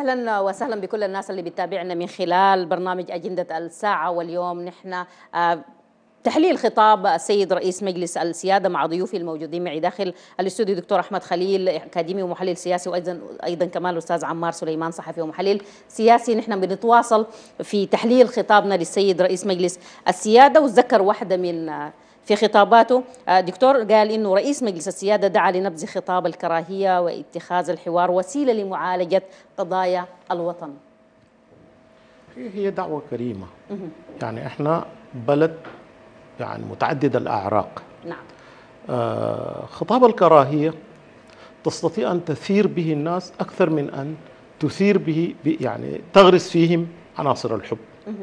أهلا وسهلا بكل الناس اللي بتتابعنا من خلال برنامج أجندة الساعة. واليوم نحن آه تحليل خطاب السيد رئيس مجلس السيادة مع ضيوفي الموجودين معي داخل الاستوديو دكتور أحمد خليل أكاديمي ومحلل سياسي، وأيضا أيضا كمان الأستاذ عمار سليمان صحفي ومحلل سياسي. نحن بنتواصل في تحليل خطابنا للسيد رئيس مجلس السيادة. وتذكر واحدة من في خطاباته دكتور قال إنه رئيس مجلس السيادة دعا لنبذ خطاب الكراهية واتخاذ الحوار وسيلة لمعالجة قضايا الوطن. هي دعوة كريمة. يعني احنا بلد يعني متعدد الأعراق. نعم. آه خطاب الكراهية تستطيع أن تثير به الناس أكثر من أن تثير به يعني تغرس فيهم عناصر الحب.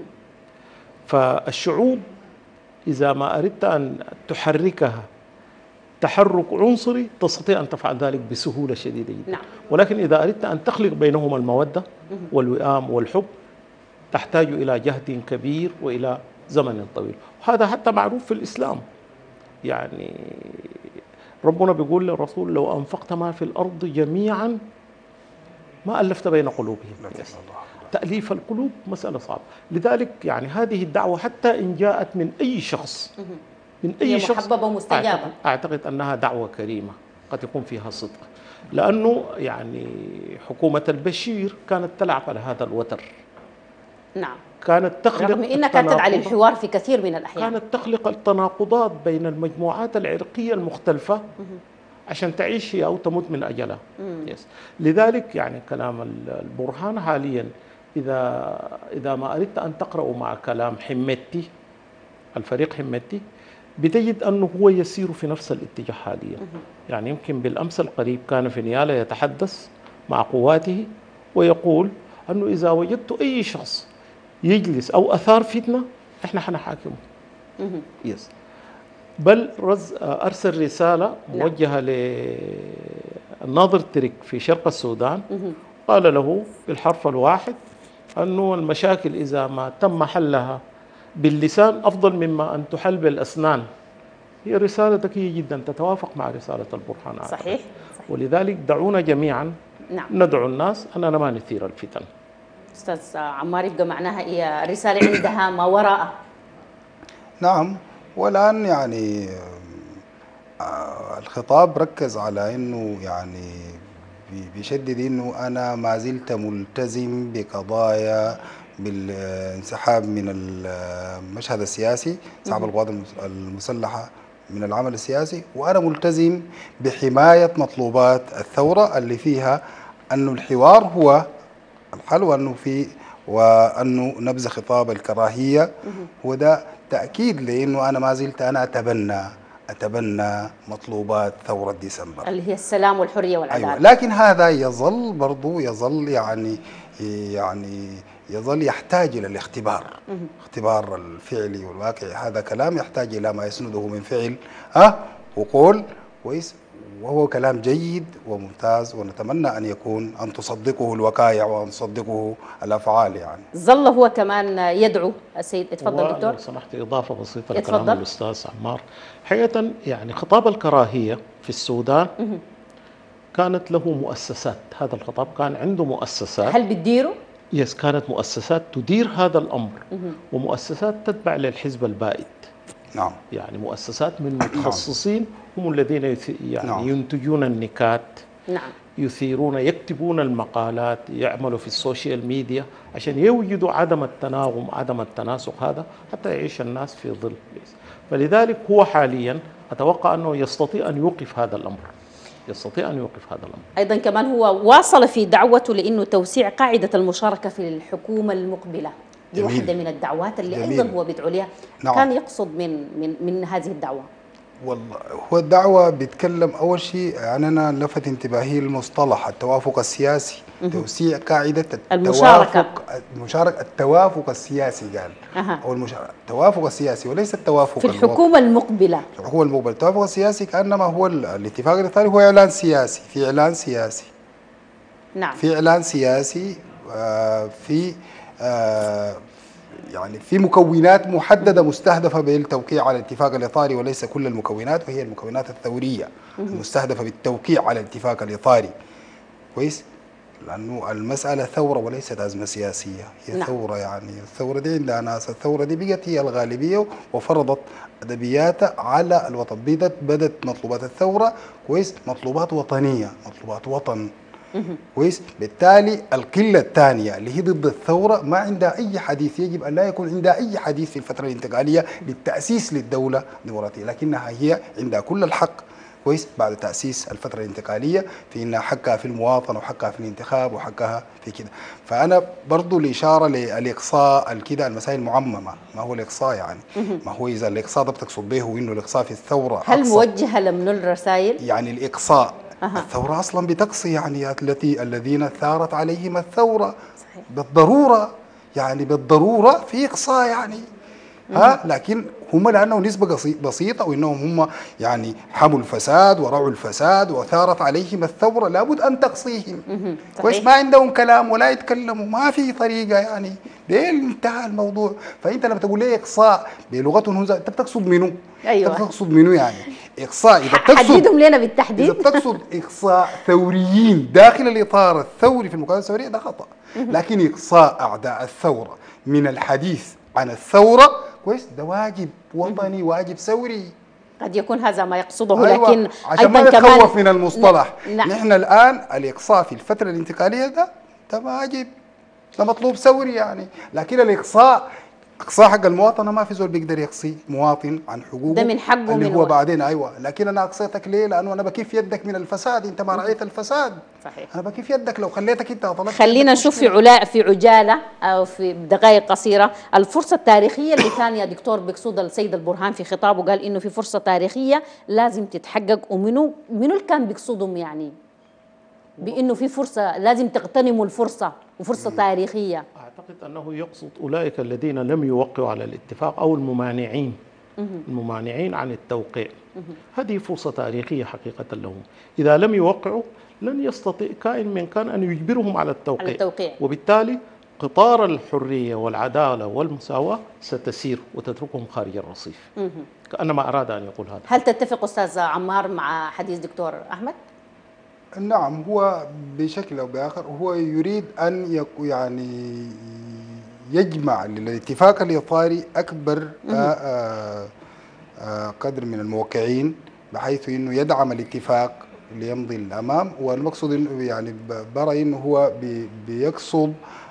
فالشعوب إذا ما أردت أن تحركها تحرك عنصري تستطيع أن تفعل ذلك بسهولة شديدة جدا. نعم. ولكن إذا أردت أن تخلق بينهم المودة والوئام والحب تحتاج إلى جهد كبير وإلى زمن طويل. وهذا حتى معروف في الإسلام. يعني ربنا بيقول للرسول لو أنفقت ما في الأرض جميعا ما ألفت بين قلوبهم. تأليف القلوب مسألة صعبة. لذلك يعني هذه الدعوة حتى إن جاءت من أي شخص من أي شخص محببة ومستجابة. أعتقد, أعتقد أنها دعوة كريمة قد يكون فيها صدق، لأنه يعني حكومة البشير كانت تلعب على هذا الوتر. نعم. كانت تخلق رغم إنها كانت تدعى للحوار في كثير من الأحيان. كانت تخلق التناقضات بين المجموعات العرقية المختلفة عشان تعيش هي أو تموت من أجلها. يس. لذلك يعني كلام البرهان حاليا إذا إذا ما أردت أن تقرأ مع كلام حمتي الفريق حمتي بتجد أنه هو يسير في نفس الاتجاه حاليا. يعني يمكن بالأمس القريب كان في نيالا يتحدث مع قواته ويقول أنه إذا وجدت أي شخص يجلس أو أثار فتنة إحنا حنحاكمه. يس. بل رز أرسل رسالة موجهة للناظر تريك في شرق السودان، قال له بالحرف الواحد أنه المشاكل إذا ما تم حلها باللسان أفضل مما أن تحل بالأسنان. هي رسالة ذكية جدا تتوافق مع رسالة البرهان. صحيح. صحيح. ولذلك دعونا جميعا نعم. ندعو الناس أننا ما نثير الفتن. أستاذ عمار، يبقى معناها هي رسالة عندها ما وراء. نعم. والآن يعني الخطاب ركز على أنه يعني بيشدد أنه أنا ما زلت ملتزم بقضايا بالانسحاب من المشهد السياسي، انسحاب القوات المسلحة من العمل السياسي، وأنا ملتزم بحماية مطلوبات الثورة اللي فيها أنه الحوار هو الحل، وأنه في وأنه نبذ خطاب الكراهية. وده تأكيد لأنه أنا ما زلت أنا أتبنى أتبنى مطلوبات ثورة ديسمبر اللي هي السلام والحرية والعدالة. أيوة. لكن هذا يظل برضو يظل يعني يعني يظل يحتاج إلى الاختبار. اختبار الفعلي والواقعي، هذا كلام يحتاج إلى ما يسنده من فعل ها وقول كويس، وهو كلام جيد وممتاز، ونتمنى أن يكون أن تصدقه الوقائع وأن تصدقه الأفعال. يعني ظل هو كمان يدعو السيد. اتفضل دكتور. لو سمحت إضافة بسيطة لكلام الأستاذ عمار. حقيقة يعني خطاب الكراهية في السودان كانت له مؤسسات. هذا الخطاب كان عنده مؤسسات. هل بتديره؟ يس. كانت مؤسسات تدير هذا الأمر، ومؤسسات تتبع للحزب البائد. نعم. يعني مؤسسات من متخصصين هم الذين يعني نعم. ينتجون النكات. نعم. يثيرون، يكتبون المقالات، يعملوا في السوشيال ميديا عشان يوجدوا عدم التناغم، عدم التناسق هذا حتى يعيش الناس في ظل. فلذلك هو حاليا أتوقع أنه يستطيع أن يوقف هذا الأمر. يستطيع أن يوقف هذا الأمر. أيضا كمان هو واصل في دعوته لأنه توسيع قاعدة المشاركة في الحكومة المقبلة. دي جميل. واحدة من الدعوات اللي جميل. أيضا هو بيدعو لها. نعم. كان يقصد من من من هذه الدعوة. والله هو الدعوة بيتكلم أول شيء يعني أنا لفت انتباهي المصطلح التوافق السياسي. مه. توسيع قاعدة المشاركة المشاركة التوافق السياسي قال. أه. أو المشاركة التوافق السياسي وليس التوافق في الحكومة المقبلة. الحكومة المقبلة. التوافق السياسي كأنما هو الاتفاق الإطاري هو إعلان سياسي في إعلان سياسي. نعم. في إعلان سياسي آه في آه يعني في مكونات محددة مستهدفة بالتوقيع على الاتفاق الإطاري وليس كل المكونات، وهي المكونات الثورية المستهدفة بالتوقيع على الاتفاق الإطاري. كويس؟ لأنه المسألة ثورة وليست أزمة سياسية، هي نعم. ثورة. يعني الثورة دي عندها ناس، الثورة دي بقت هي الغالبية وفرضت أدبياتها على الوطن. بدت بدت مطلوبات الثورة كويس مطلوبات وطنية، مطلوبات وطن كويس. بالتالي القلة الثانية اللي هي ضد الثورة ما عندها أي حديث، يجب أن لا يكون عندها أي حديث في الفترة الانتقالية للتأسيس للدولة الديمقراطية، لكنها هي عندها كل الحق كويس بعد تأسيس الفترة الانتقالية في إنها حقها في المواطنة وحقها في الانتخاب وحقها في كده. فأنا برضو الإشارة للإقصاء الكده المسائل معممة، ما هو الإقصاء يعني ما هو إذا الإقصاء ده بتقصد به وإنه الإقصاء في الثورة هل أقصى. موجهة لمن الرسائل؟ يعني الإقصاء أه. الثورة أصلا بتقصي يعني التي الذين ثارت عليهم الثورة صحيح. بالضرورة يعني بالضرورة في إقصاء يعني ها، لكن هم لانه نسبه بسيطه وانهم هم يعني حموا الفساد ورعوا الفساد وثارت عليهم الثوره لابد ان تقصيهم كويس. ما عندهم كلام ولا يتكلموا، ما في طريقه يعني ده انتهى الموضوع. فانت لما تقول لي اقصاء بلغتهم انت بتقصد منو؟ ايوه انت بتقصد منو يعني؟ اقصاء اذا بتقصد حددهم لنا بالتحديد. اذا بتقصد اقصاء ثوريين داخل الاطار الثوري في المقاومه الثوريه ده خطا، لكن اقصاء اعداء الثوره من الحديث عن الثوره كويس ده واجب وطني، واجب ثوري. قد يكون هذا ما يقصده. أيوة. لكن عشان ما ايضا كمان نتخوف من المصطلح. نعم. نحن الان الاقصاء في الفتره الانتقاليه ده ده واجب، ده مطلوب ثوري يعني. لكن الاقصاء اقصاء حق المواطنه ما في زول بيقدر يقصي مواطن عن حقوقه، ده من حقه اللي من هو وقت. بعدين ايوه. لكن انا اقصيتك ليه؟ لانه انا بكيف يدك من الفساد، انت ما رأيت الفساد. صحيح. انا بكيف يدك لو خليتك انت طلبت. خلينا نشوف في علاء في عجاله او في دقائق قصيره الفرصه التاريخيه اللي كان يا دكتور بيقصد السيد البرهان في خطابه، قال انه في فرصه تاريخيه لازم تتحقق، ومنو منو اللي كان بيقصدهم يعني بانه في فرصه لازم تغتنموا الفرصه وفرصه تاريخيه؟ اعتقد انه يقصد اولئك الذين لم يوقعوا على الاتفاق او الممانعين الممانعين عن التوقيع. هذه فرصه تاريخيه حقيقه لهم. اذا لم يوقعوا لن يستطيع كائن من كان ان يجبرهم على التوقيع, على التوقيع. وبالتالي قطار الحريه والعداله والمساواه ستسير وتتركهم خارج الرصيف. كانما اراد ان يقول هذا. هل تتفق استاذ عمار مع حديث دكتور احمد؟ نعم، هو بشكل او باخر هو يريد ان يكون يعني يجمع للاتفاق الاطاري اكبر آآ آآ قدر من الموقعين بحيث انه يدعم الاتفاق ليمضي للامام. والمقصود انه يعني برأي انه هو بيقصد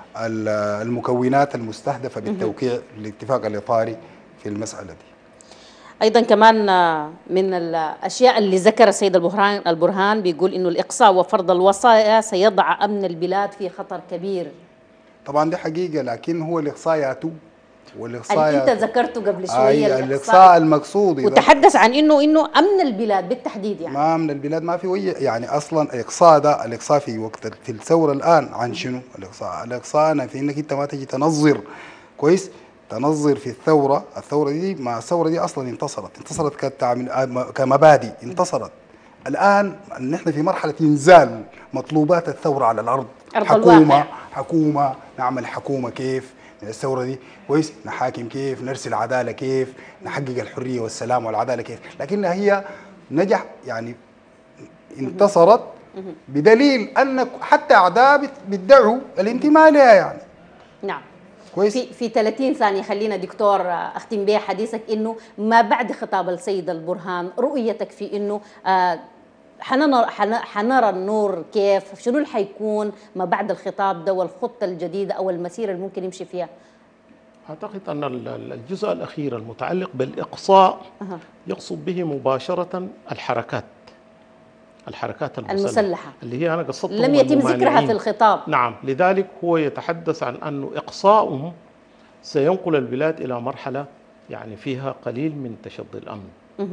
المكونات المستهدفه بالتوقيع للاتفاق الاطاري في المساله دي. ايضا كمان من الاشياء اللي ذكر السيد البرهان البرهان بيقول انه الاقصاء وفرض الوصايا سيضع امن البلاد في خطر كبير. طبعا دي حقيقه، لكن هو الاقصاء ياتو والاقصاء انت ذكرته قبل شويه. أي الاقصاء المقصود وتحدث عن انه انه امن البلاد بالتحديد يعني ما امن البلاد ما في وجه يعني. اصلا الاقصاء ده الاقصاء في وقت في الثوره الان عن شنو؟ الاقصاء الاقصاء في انك انت ما تجي تنظر كويس، تنظر في الثوره. الثوره دي ما الثوره دي اصلا انتصرت انتصرت كمبادئ انتصرت. الان نحن في مرحله انزال مطلوبات الثوره على الارض. أرض حكومه الواقع. حكومه نعمل حكومه كيف من الثوره دي كويس، نحاكم كيف، نرسل عداله كيف، نحقق الحريه والسلام والعداله كيف. لكنها هي نجح يعني انتصرت بدليل ان حتى اعداء بيدعوا الانتماء لها يعني. نعم كويس. في في ثلاثين ثانيه خلينا دكتور اختم بها حديثك، انه ما بعد خطاب السيد البرهان رؤيتك في انه آه حنرى حنرى النور كيف، شنو اللي حيكون ما بعد الخطاب ده والخطه الجديده او المسيره اللي ممكن يمشي فيها؟ اعتقد ان الجزء الاخير المتعلق بالاقصاء أه. يقصد به مباشره الحركات الحركات المسلحه, المسلحة. اللي هي انا قصدت لم يتم ذكرها في الخطاب. نعم، لذلك هو يتحدث عن انه اقصاؤهم سينقل البلاد الى مرحله يعني فيها قليل من تشظي الامن.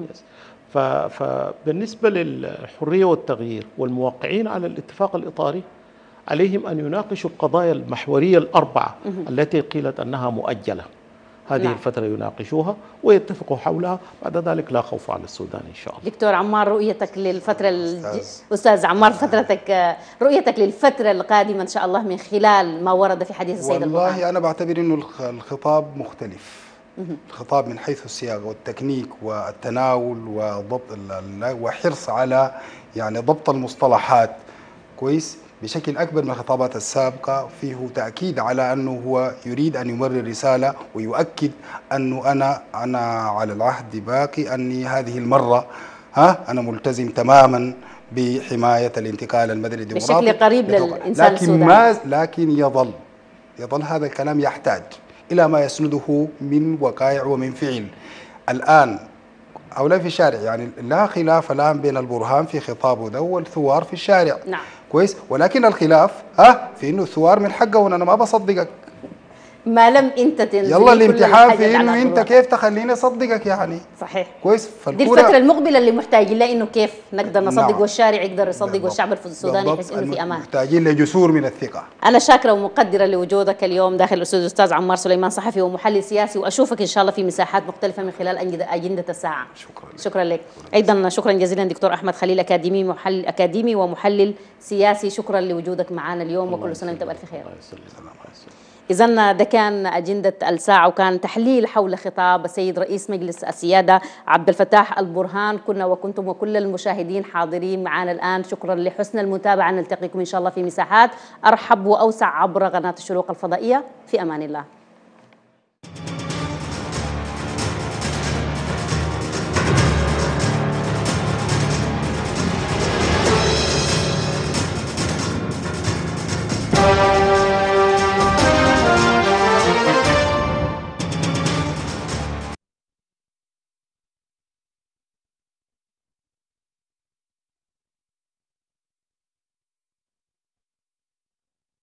فبالنسبه للحريه والتغيير والموقعين على الاتفاق الاطاري عليهم ان يناقشوا القضايا المحوريه الاربعه التي قيلت انها مؤجله. هذه نعم. الفترة يناقشوها ويتفقوا حولها، بعد ذلك لا خوف على السودان إن شاء الله. دكتور عمار، رؤيتك للفترة الج... أستاذ عمار فترتك رؤيتك للفترة القادمة إن شاء الله من خلال ما ورد في حديث السيد البرهان. والله أنا بعتبر إنه الخطاب مختلف. الخطاب من حيث الصياغة والتكنيك والتناول وضبط وحرص على يعني ضبط المصطلحات كويس بشكل أكبر من الخطابات السابقة، فيه تأكيد على أنه هو يريد أن يمرر رسالة ويؤكد أنه أنا أنا على العهد باقي، أني هذه المرة ها أنا ملتزم تماما بحماية الانتقال المدني الديمقراطي بشكل قريب للإنسان لكن السوداني. ما لكن يظل يظل هذا الكلام يحتاج إلى ما يسنده من وقائع ومن فعل. الآن هؤلاء في الشارع، يعني لا خلاف الآن بين البرهان في خطابه ده والثوار في الشارع. نعم. كويس، ولكن الخلاف ها في انه الثوار من حقه انا ما بصدقك. ما لم انت تنزل يلا الامتحان في انه انت كيف تخليني اصدقك يعني. صحيح. كويس. دي الفترة المقبلة اللي محتاجين لها، انه كيف نقدر نصدق. نعم. والشارع يقدر يصدق والشعب السوداني يحس انه في امان. محتاجين لجسور من الثقة. انا شاكرة ومقدرة لوجودك اليوم داخل الاستوديو الاستاذ عمار سليمان، صحفي ومحلل سياسي، واشوفك ان شاء الله في مساحات مختلفة من خلال اجندة الساعة. شكرا لك. شكرا لك. ايضا شكرا جزيلا دكتور احمد خليل، اكاديمي محلل اكاديمي ومحلل سياسي، شكرا لوجودك معنا اليوم وكل سنة وانت بألف خير. إذن ده كان أجندة الساعة، وكان تحليل حول خطاب السيد رئيس مجلس السيادة عبد الفتاح البرهان. كنا وكنتم وكل المشاهدين حاضرين معنا الآن، شكرا لحسن المتابعة. نلتقيكم إن شاء الله في مساحات أرحب وأوسع عبر قناة الشروق الفضائية. في أمان الله.